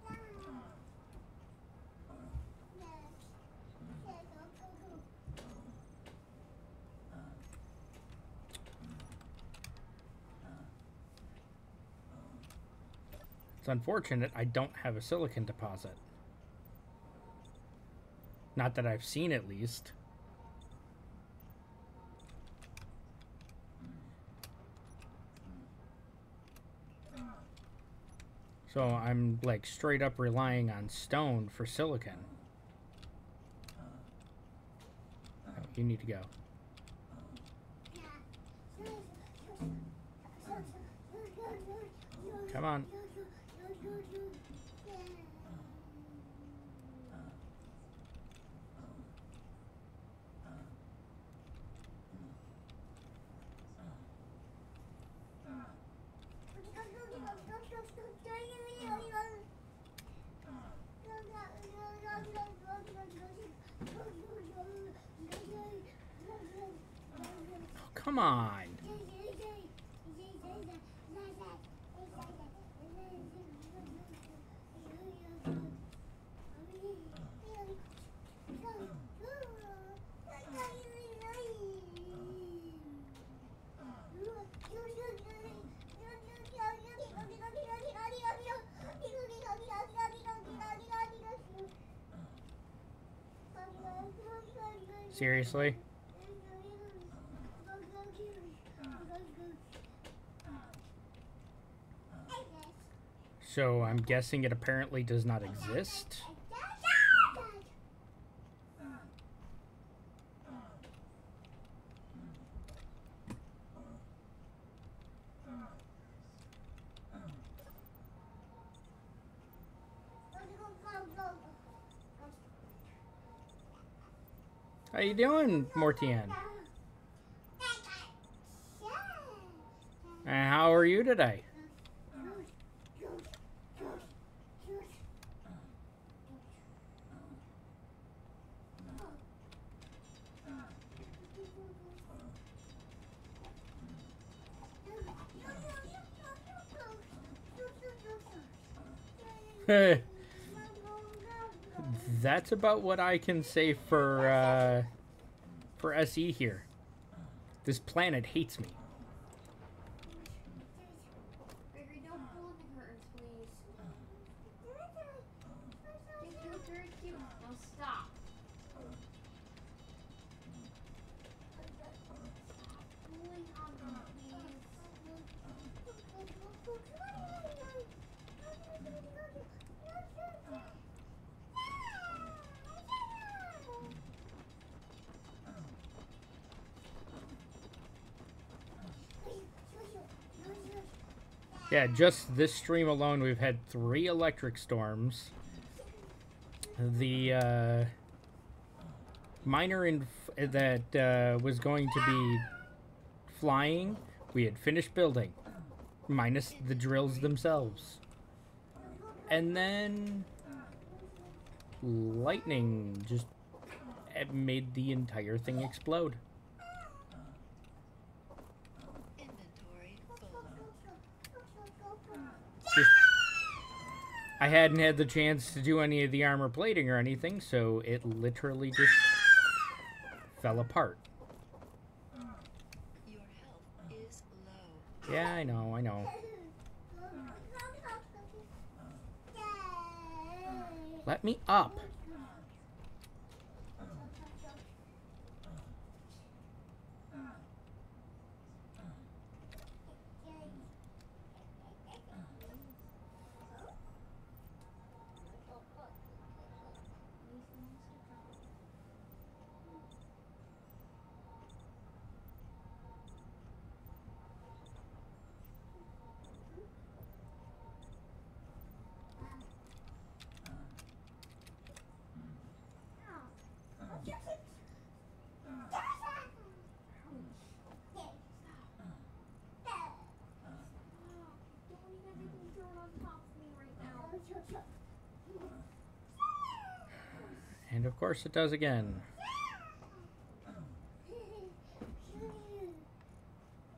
It's unfortunate I don't have a silicon deposit. Not that I've seen, at least. So I'm like straight up relying on stone for silicon. Oh, you need to go. Come on. Come on. Seriously? So I'm guessing it apparently does not exist. How you doing, Mortian? And how are you today? That's about what I can say for uh, for S E here. This planet hates me. Gregory, don't pull the curtains, please. You're very cute. Now stop. Stop pulling on them, please. Yeah, just this stream alone, we've had three electric storms. The uh, miner in f that uh, was going to be flying, we had finished building, minus the drills themselves. And then lightning just made the entire thing explode. Just, I hadn't had the chance to do any of the armor plating or anything, so it literally just fell apart. Your health is low. Yeah, I know, I know. Let me up. And of course it does again.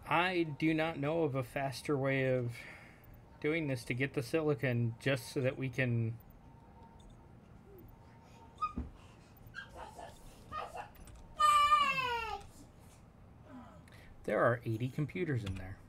I do not know of a faster way of doing this to get the silicon just so that we can... There are eighty computers in there.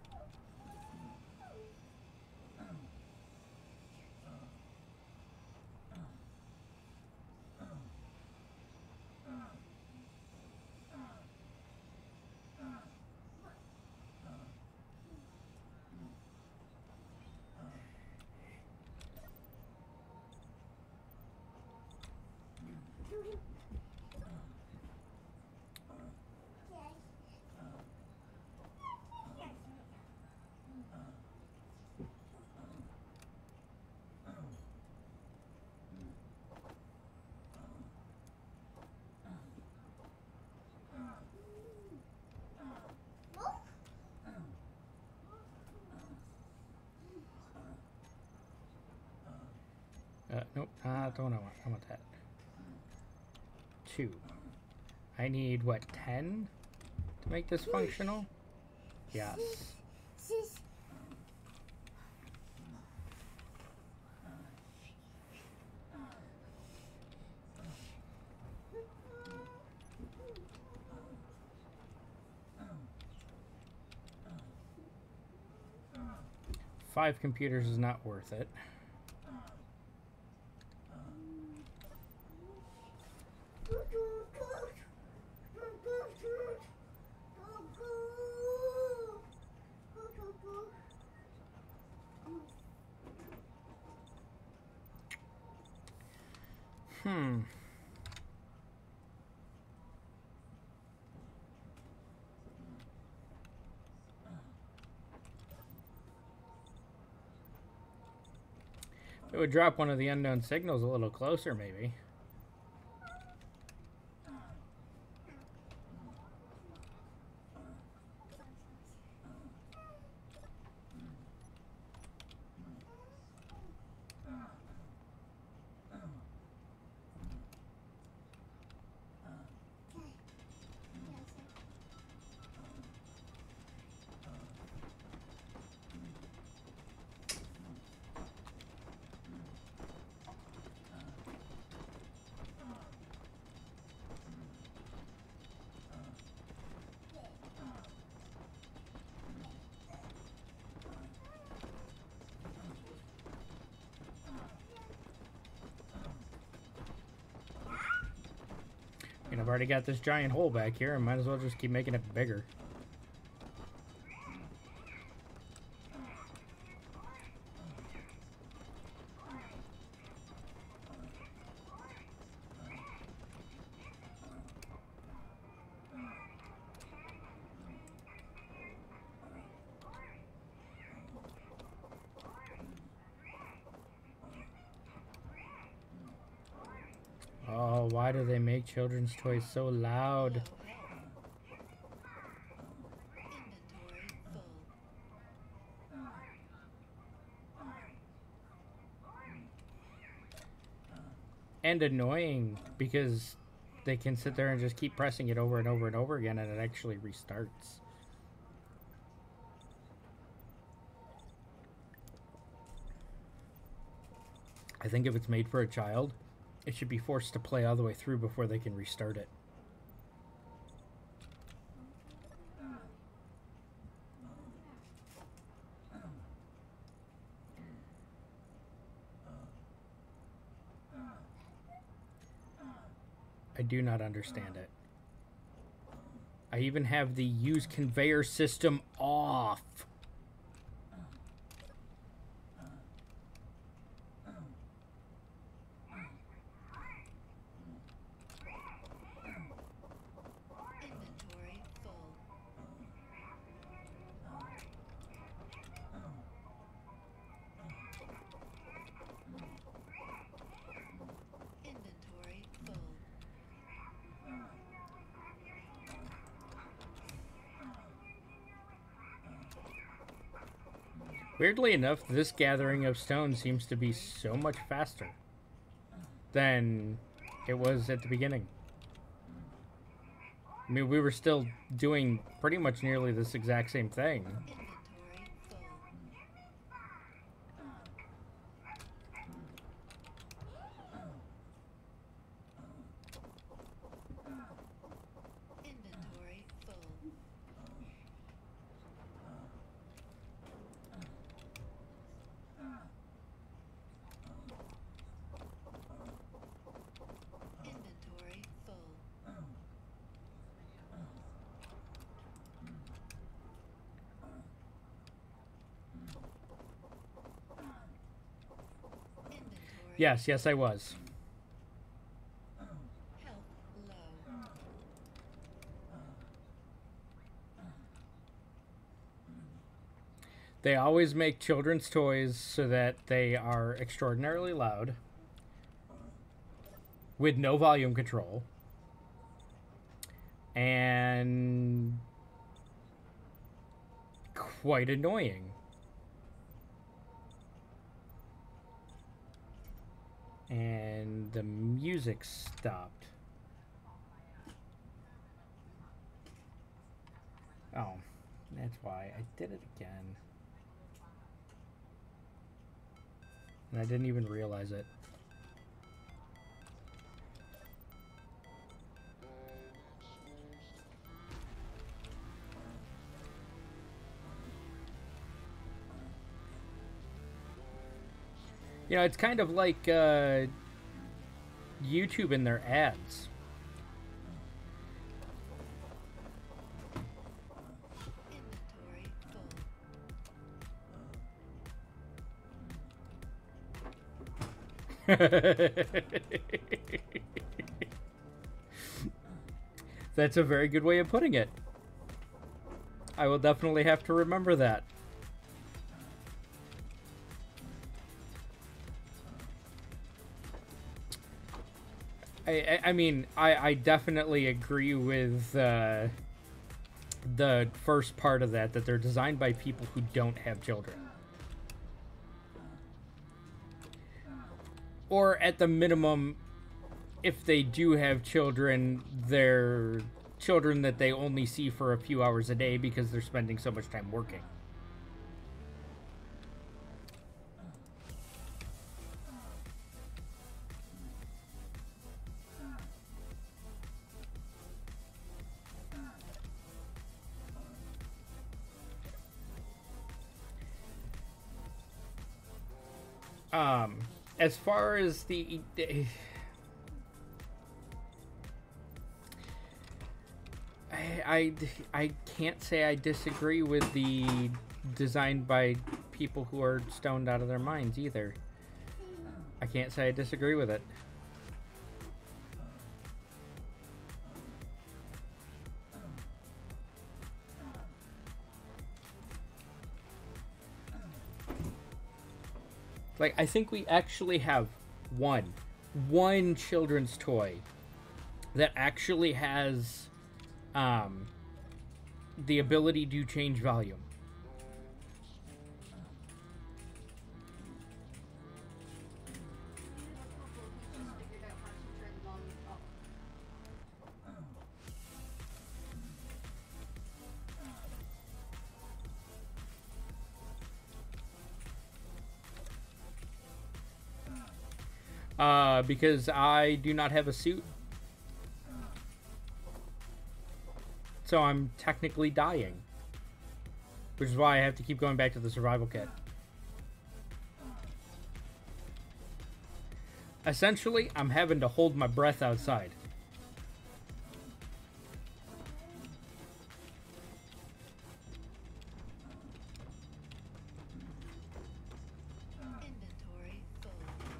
Uh, nope, I don't know. I want that. Two. I need, what, ten to make this functional? Yes. Five computers is not worth it. Hmm. It would drop one of the unknown signals a little closer, maybe. And I've already got this giant hole back here, I might as well just keep making it bigger. Oh, why do they make children's toys so loud? And annoying, because they can sit there and just keep pressing it over and over and over again, and it actually restarts. I think if it's made for a child, it should be forced to play all the way through before they can restart it. I do not understand it. I even have the use conveyor system off. Weirdly enough, this gathering of stone seems to be so much faster than it was at the beginning. I mean, we were still doing pretty much nearly this exact same thing. Inventory full. Inventory full. Inventory full. Inventory. Yes, yes, I was. Health low. They always make children's toys so that they are extraordinarily loud, with no volume control, and quite annoying. And the music stopped. Oh, that's why I did it again. And I didn't even realize it. You know, it's kind of like uh, YouTube and their ads. Inventory full. That's a very good way of putting it. I will definitely have to remember that. I, I, I mean, I, I definitely agree with uh, the first part of that, that they're designed by people who don't have children. Or at the minimum, if they do have children, they're children that they only see for a few hours a day because they're spending so much time working. Um, as far as the... I, I, I can't say I disagree with the designed by people who are stoned out of their minds either. I can't say I disagree with it. Like, I think we actually have one, one children's toy that actually has um, the ability to change volume. Uh, because I do not have a suit. So I'm technically dying. Which is why I have to keep going back to the survival kit. Essentially, I'm having to hold my breath outside. Inventory full.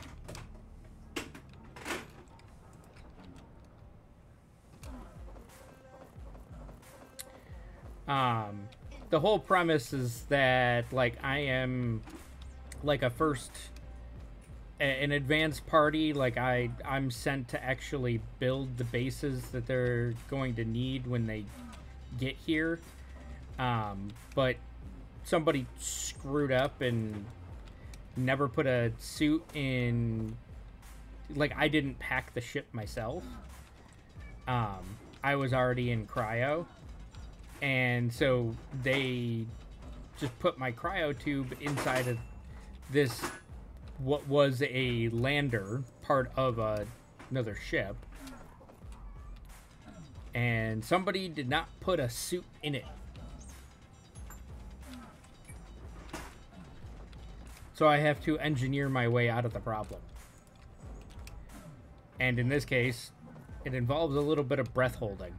Um, the whole premise is that, like, I am, like, a first, a- an advanced party. Like, I, I'm sent to actually build the bases that they're going to need when they get here. Um, but somebody screwed up and never put a suit in, like, I didn't pack the ship myself. Um, I was already in cryo. And so they just put my cryo tube inside of this, what was a lander, part of a, another ship. And somebody did not put a suit in it. So I have to engineer my way out of the problem. And in this case, it involves a little bit of breath holding.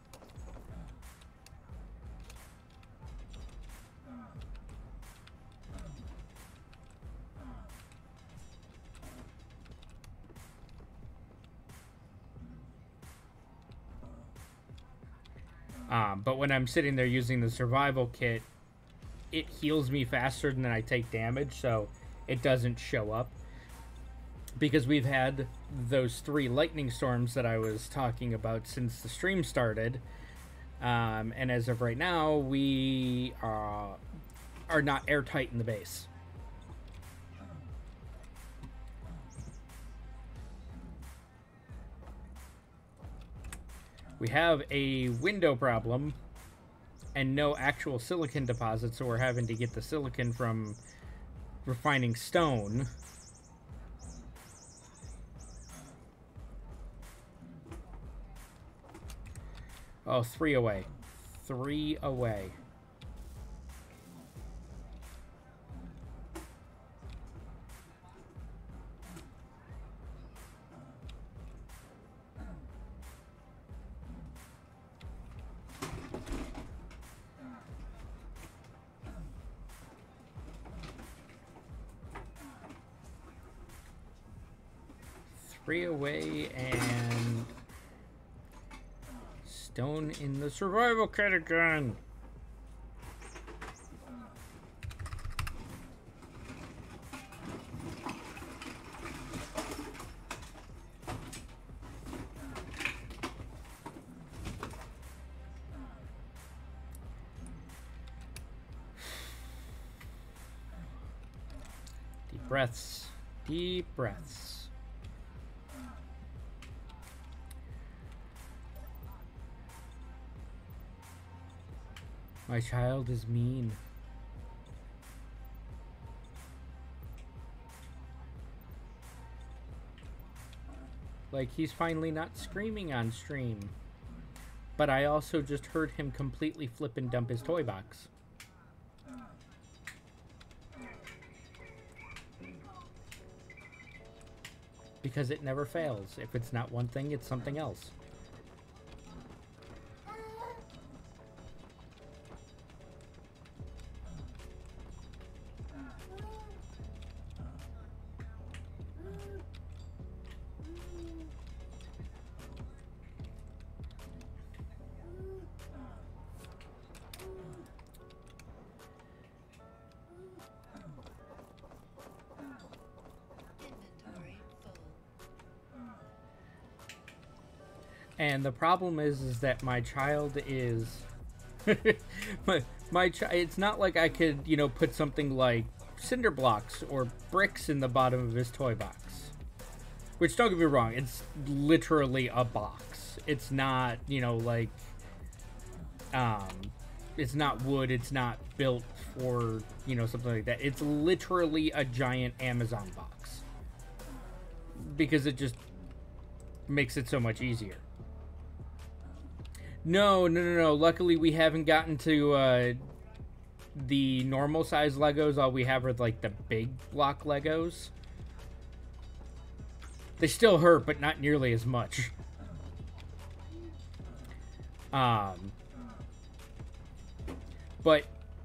Um, but when I'm sitting there using the survival kit, it heals me faster than I take damage, so it doesn't show up. Because we've had those three lightning storms that I was talking about since the stream started. Um, and as of right now, we uh, are not airtight in the base. We have a window problem and no actual silicon deposit, so we're having to get the silicon from refining stone. Oh, three away. Three away. Three away and stone in the survival kit again. Deep breaths. Deep breaths. My child is mean. Like, he's finally not screaming on stream. But I also just heard him completely flip and dump his toy box. Because it never fails. If it's not one thing, it's something else. And the problem is, is that my child is, my, my child, it's not like I could, you know, put something like cinder blocks or bricks in the bottom of his toy box. Which, don't get me wrong, it's literally a box. It's not, you know, like, um, it's not wood, it's not built for, you know, something like that. It's literally a giant Amazon box. Because it just makes it so much easier. No, no, no, no. Luckily, we haven't gotten to uh, the normal size Legos. All we have are like the big block Legos. They still hurt, but not nearly as much. Um, but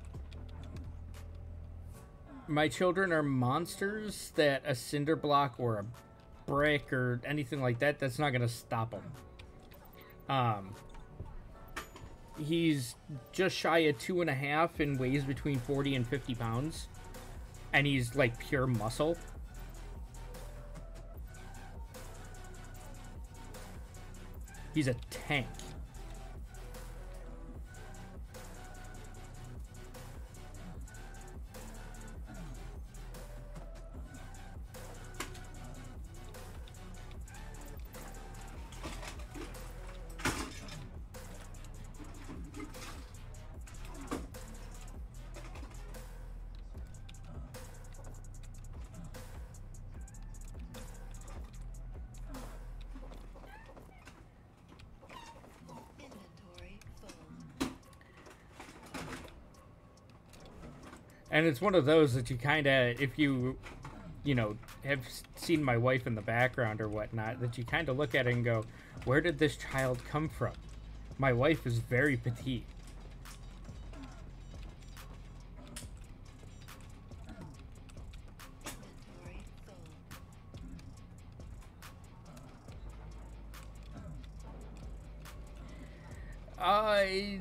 my children are monsters that a cinder block or a brick or anything like that, that's not going to stop them. Um... He's just shy of two and a half and weighs between forty and fifty pounds. And he's like pure muscle. He's a tank. And it's one of those that you kind of, if you, you know, have seen my wife in the background or whatnot, that you kind of look at it and go, where did this child come from? My wife is very petite. Inventory full. I,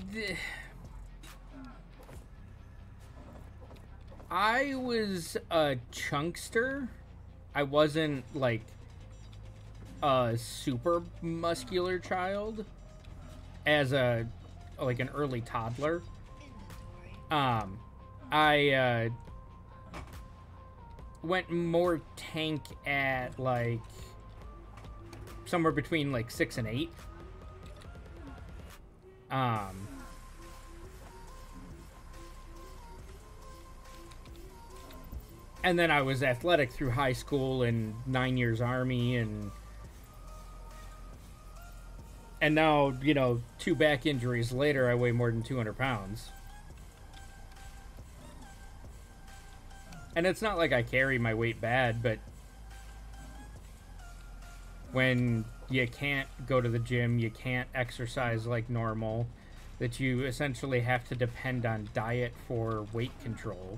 I was a chunkster. I wasn't like a super muscular child as a like an early toddler. Inventory. Um, I uh, went more tank at like somewhere between like six and eight. Um, and then I was athletic through high school and nine years army, and and now, you know, two back injuries later, I weigh more than two hundred pounds. And it's not like I carry my weight bad, but when you can't go to the gym, you can't exercise like normal, that you essentially have to depend on diet for weight control.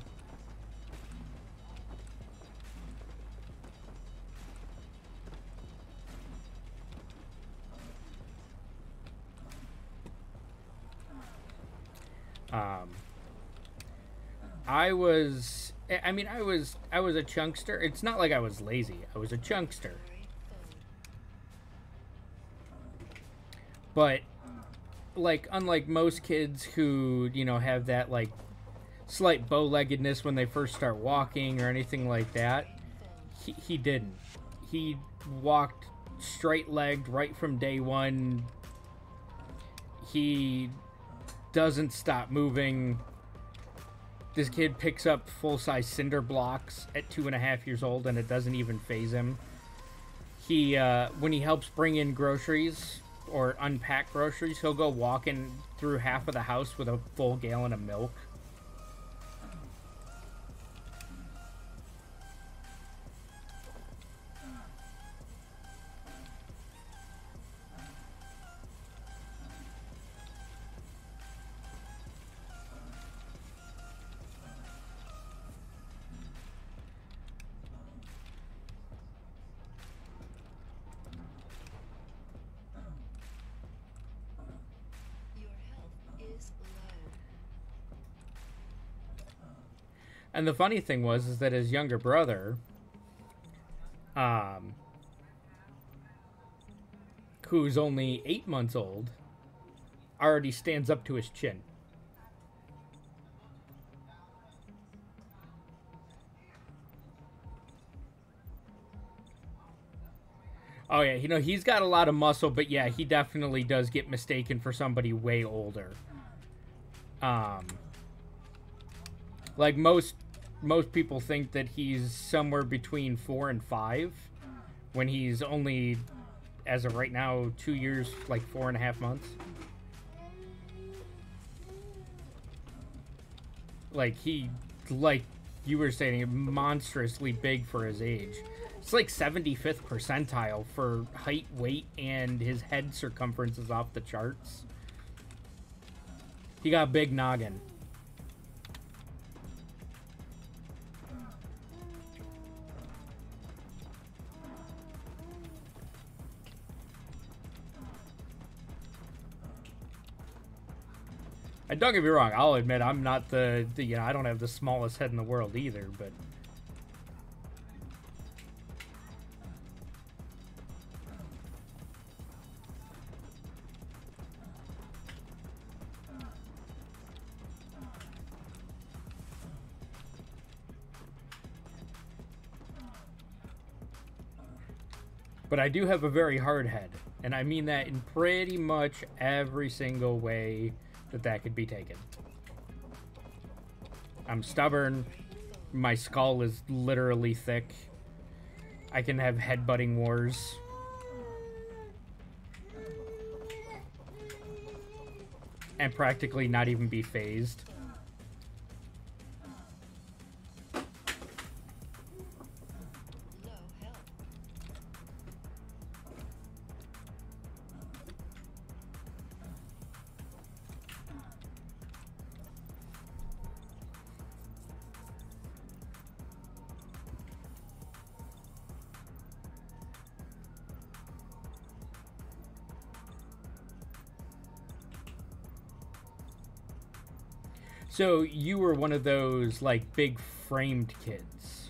Um, I was, I mean, I was, I was a chunkster. It's not like I was lazy. I was a chunkster. But, like, unlike most kids who, you know, have that, like, slight bow-leggedness when they first start walking or anything like that, he, he didn't. He walked straight-legged right from day one. He doesn't stop moving. This kid picks up full-size cinder blocks at two and a half years old, and it doesn't even faze him. He, uh, when he helps bring in groceries or unpack groceries, he'll go walking through half of the house with a full gallon of milk. And the funny thing was is that his younger brother, um, who's only eight months old, already stands up to his chin. Oh yeah, you know, he's got a lot of muscle, but yeah, he definitely does get mistaken for somebody way older. Um, like most most people think that he's somewhere between four and five, when he's only, as of right now, two years, like four and a half months. Like he, like you were saying, monstrously big for his age. It's like seventy-fifth percentile for height, weight, and his head circumference is off the charts. He got a big noggin. And don't get me wrong, I'll admit I'm not the, the, you know, I don't have the smallest head in the world either, but But I do have a very hard head, and I mean that in pretty much every single way that that could be taken. I'm stubborn. My skull is literally thick. I can have headbutting wars. And practically not even be phased. So you were one of those like big framed kids.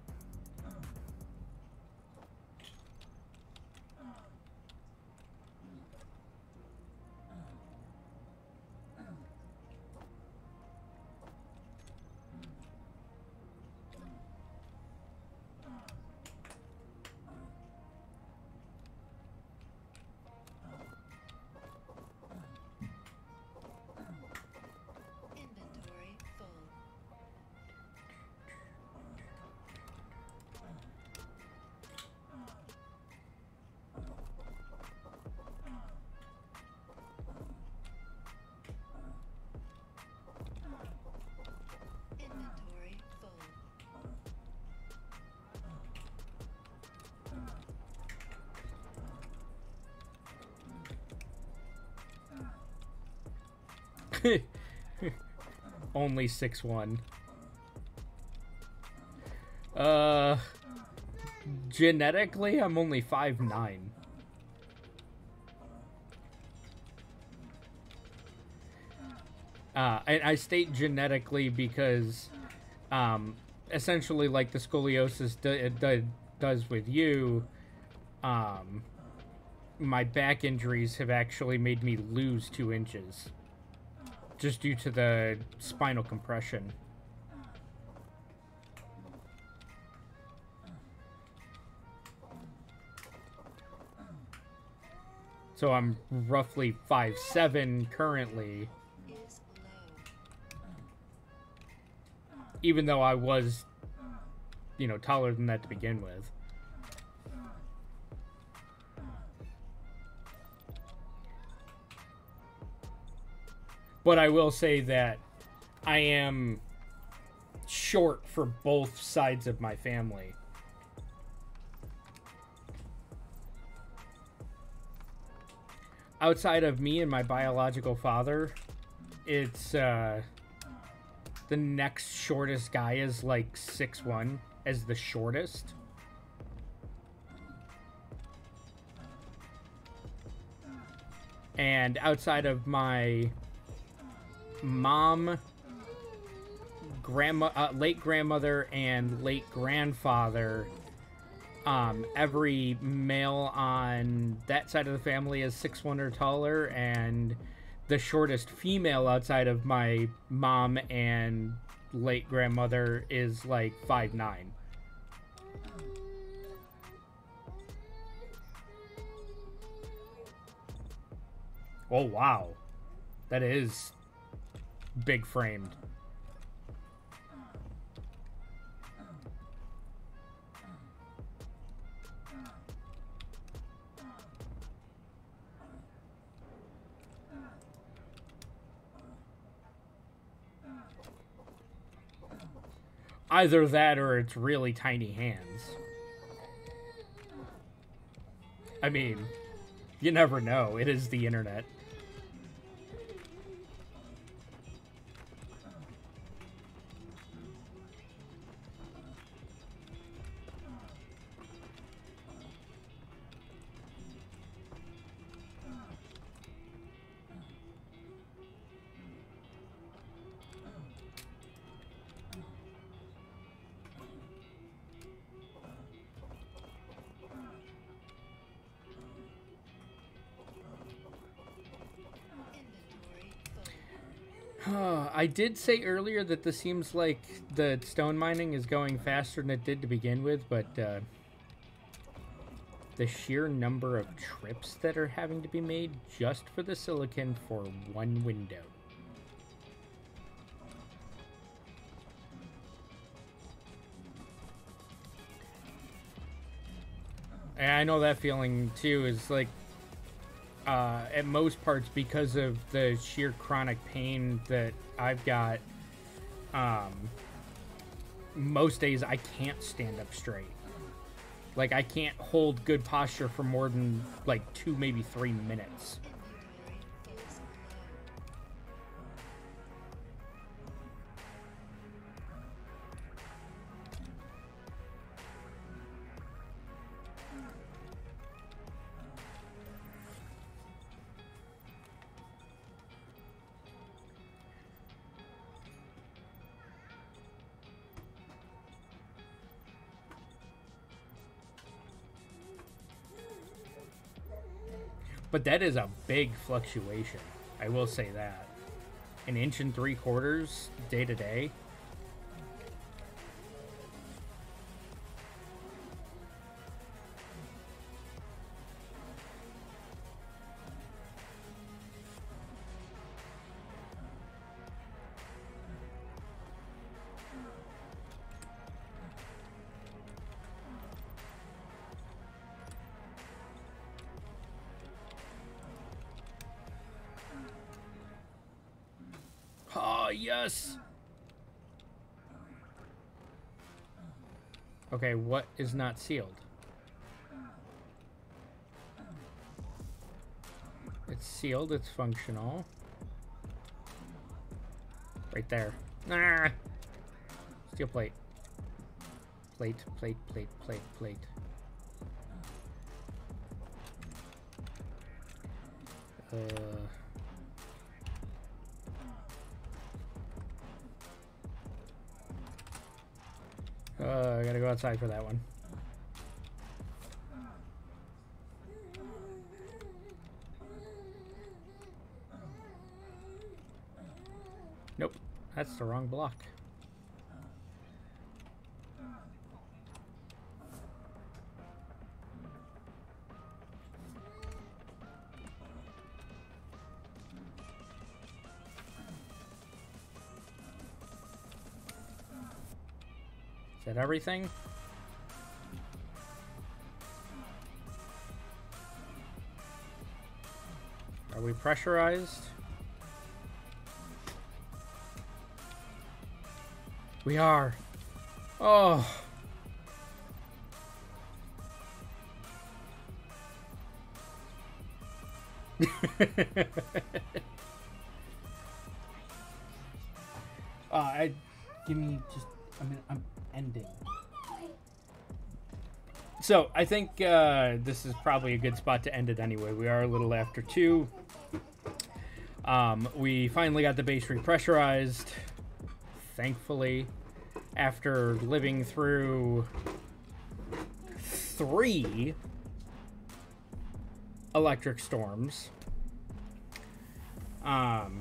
Inventory full. Inventory full. Only six one. Uh, genetically, I'm only five nine. Uh, and I state genetically because, um, essentially, like the scoliosis do, do, does with you, um, my back injuries have actually made me lose two inches. Just due to the spinal compression. So I'm roughly five seven currently. Is low. Even though I was, you know, taller than that to begin with. But I will say that I am short for both sides of my family. Outside of me and my biological father, it's, uh, the next shortest guy is like six one as the shortest. And outside of my mom, grandma, uh, late grandmother, and late grandfather, um, every male on that side of the family is six one or taller, and the shortest female outside of my mom and late grandmother is like five nine. Oh wow, that is big framed. Either that or it's really tiny hands. I mean, you never know. It is the internet. I did say earlier that this seems like the stone mining is going faster than it did to begin with, but uh, the sheer number of trips that are having to be made just for the silicon for one window. And I know that feeling too, is like uh, at most parts because of the sheer chronic pain that I've got. Um, most days I can't stand up straight. Like I can't hold good posture for more than like two, maybe three minutes. But that is a big fluctuation. I will say that. An inch and three quarters day to day. Oh, yes. Okay, what is not sealed? It's sealed, it's functional. Right there. Ah! Steel plate. Plate, plate, plate, plate, plate. Uh... Uh, I gotta go outside for that one. Nope, that's the wrong block. Is that everything? Are we pressurized? We are. Oh. uh, I give me just I mean I'm ending. So I think uh, this is probably a good spot to end it anyway. We are a little after two. Um, we finally got the base repressurized, thankfully, after living through three electric storms. Um,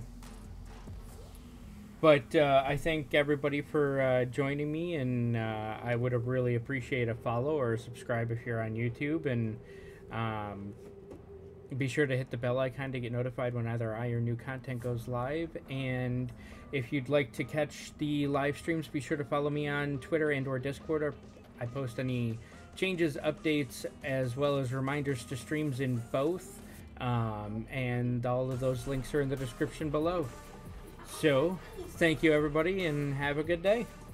but uh, I thank everybody for uh, joining me, and uh, I would have really appreciate a follow or a subscribe if you're on YouTube, and um, be sure to hit the bell icon to get notified when either I or new content goes live. And if you'd like to catch the live streams, be sure to follow me on Twitter and or Discord. I post any changes, updates, as well as reminders to streams in both. Um, and all of those links are in the description below. So, thank you everybody, and have a good day.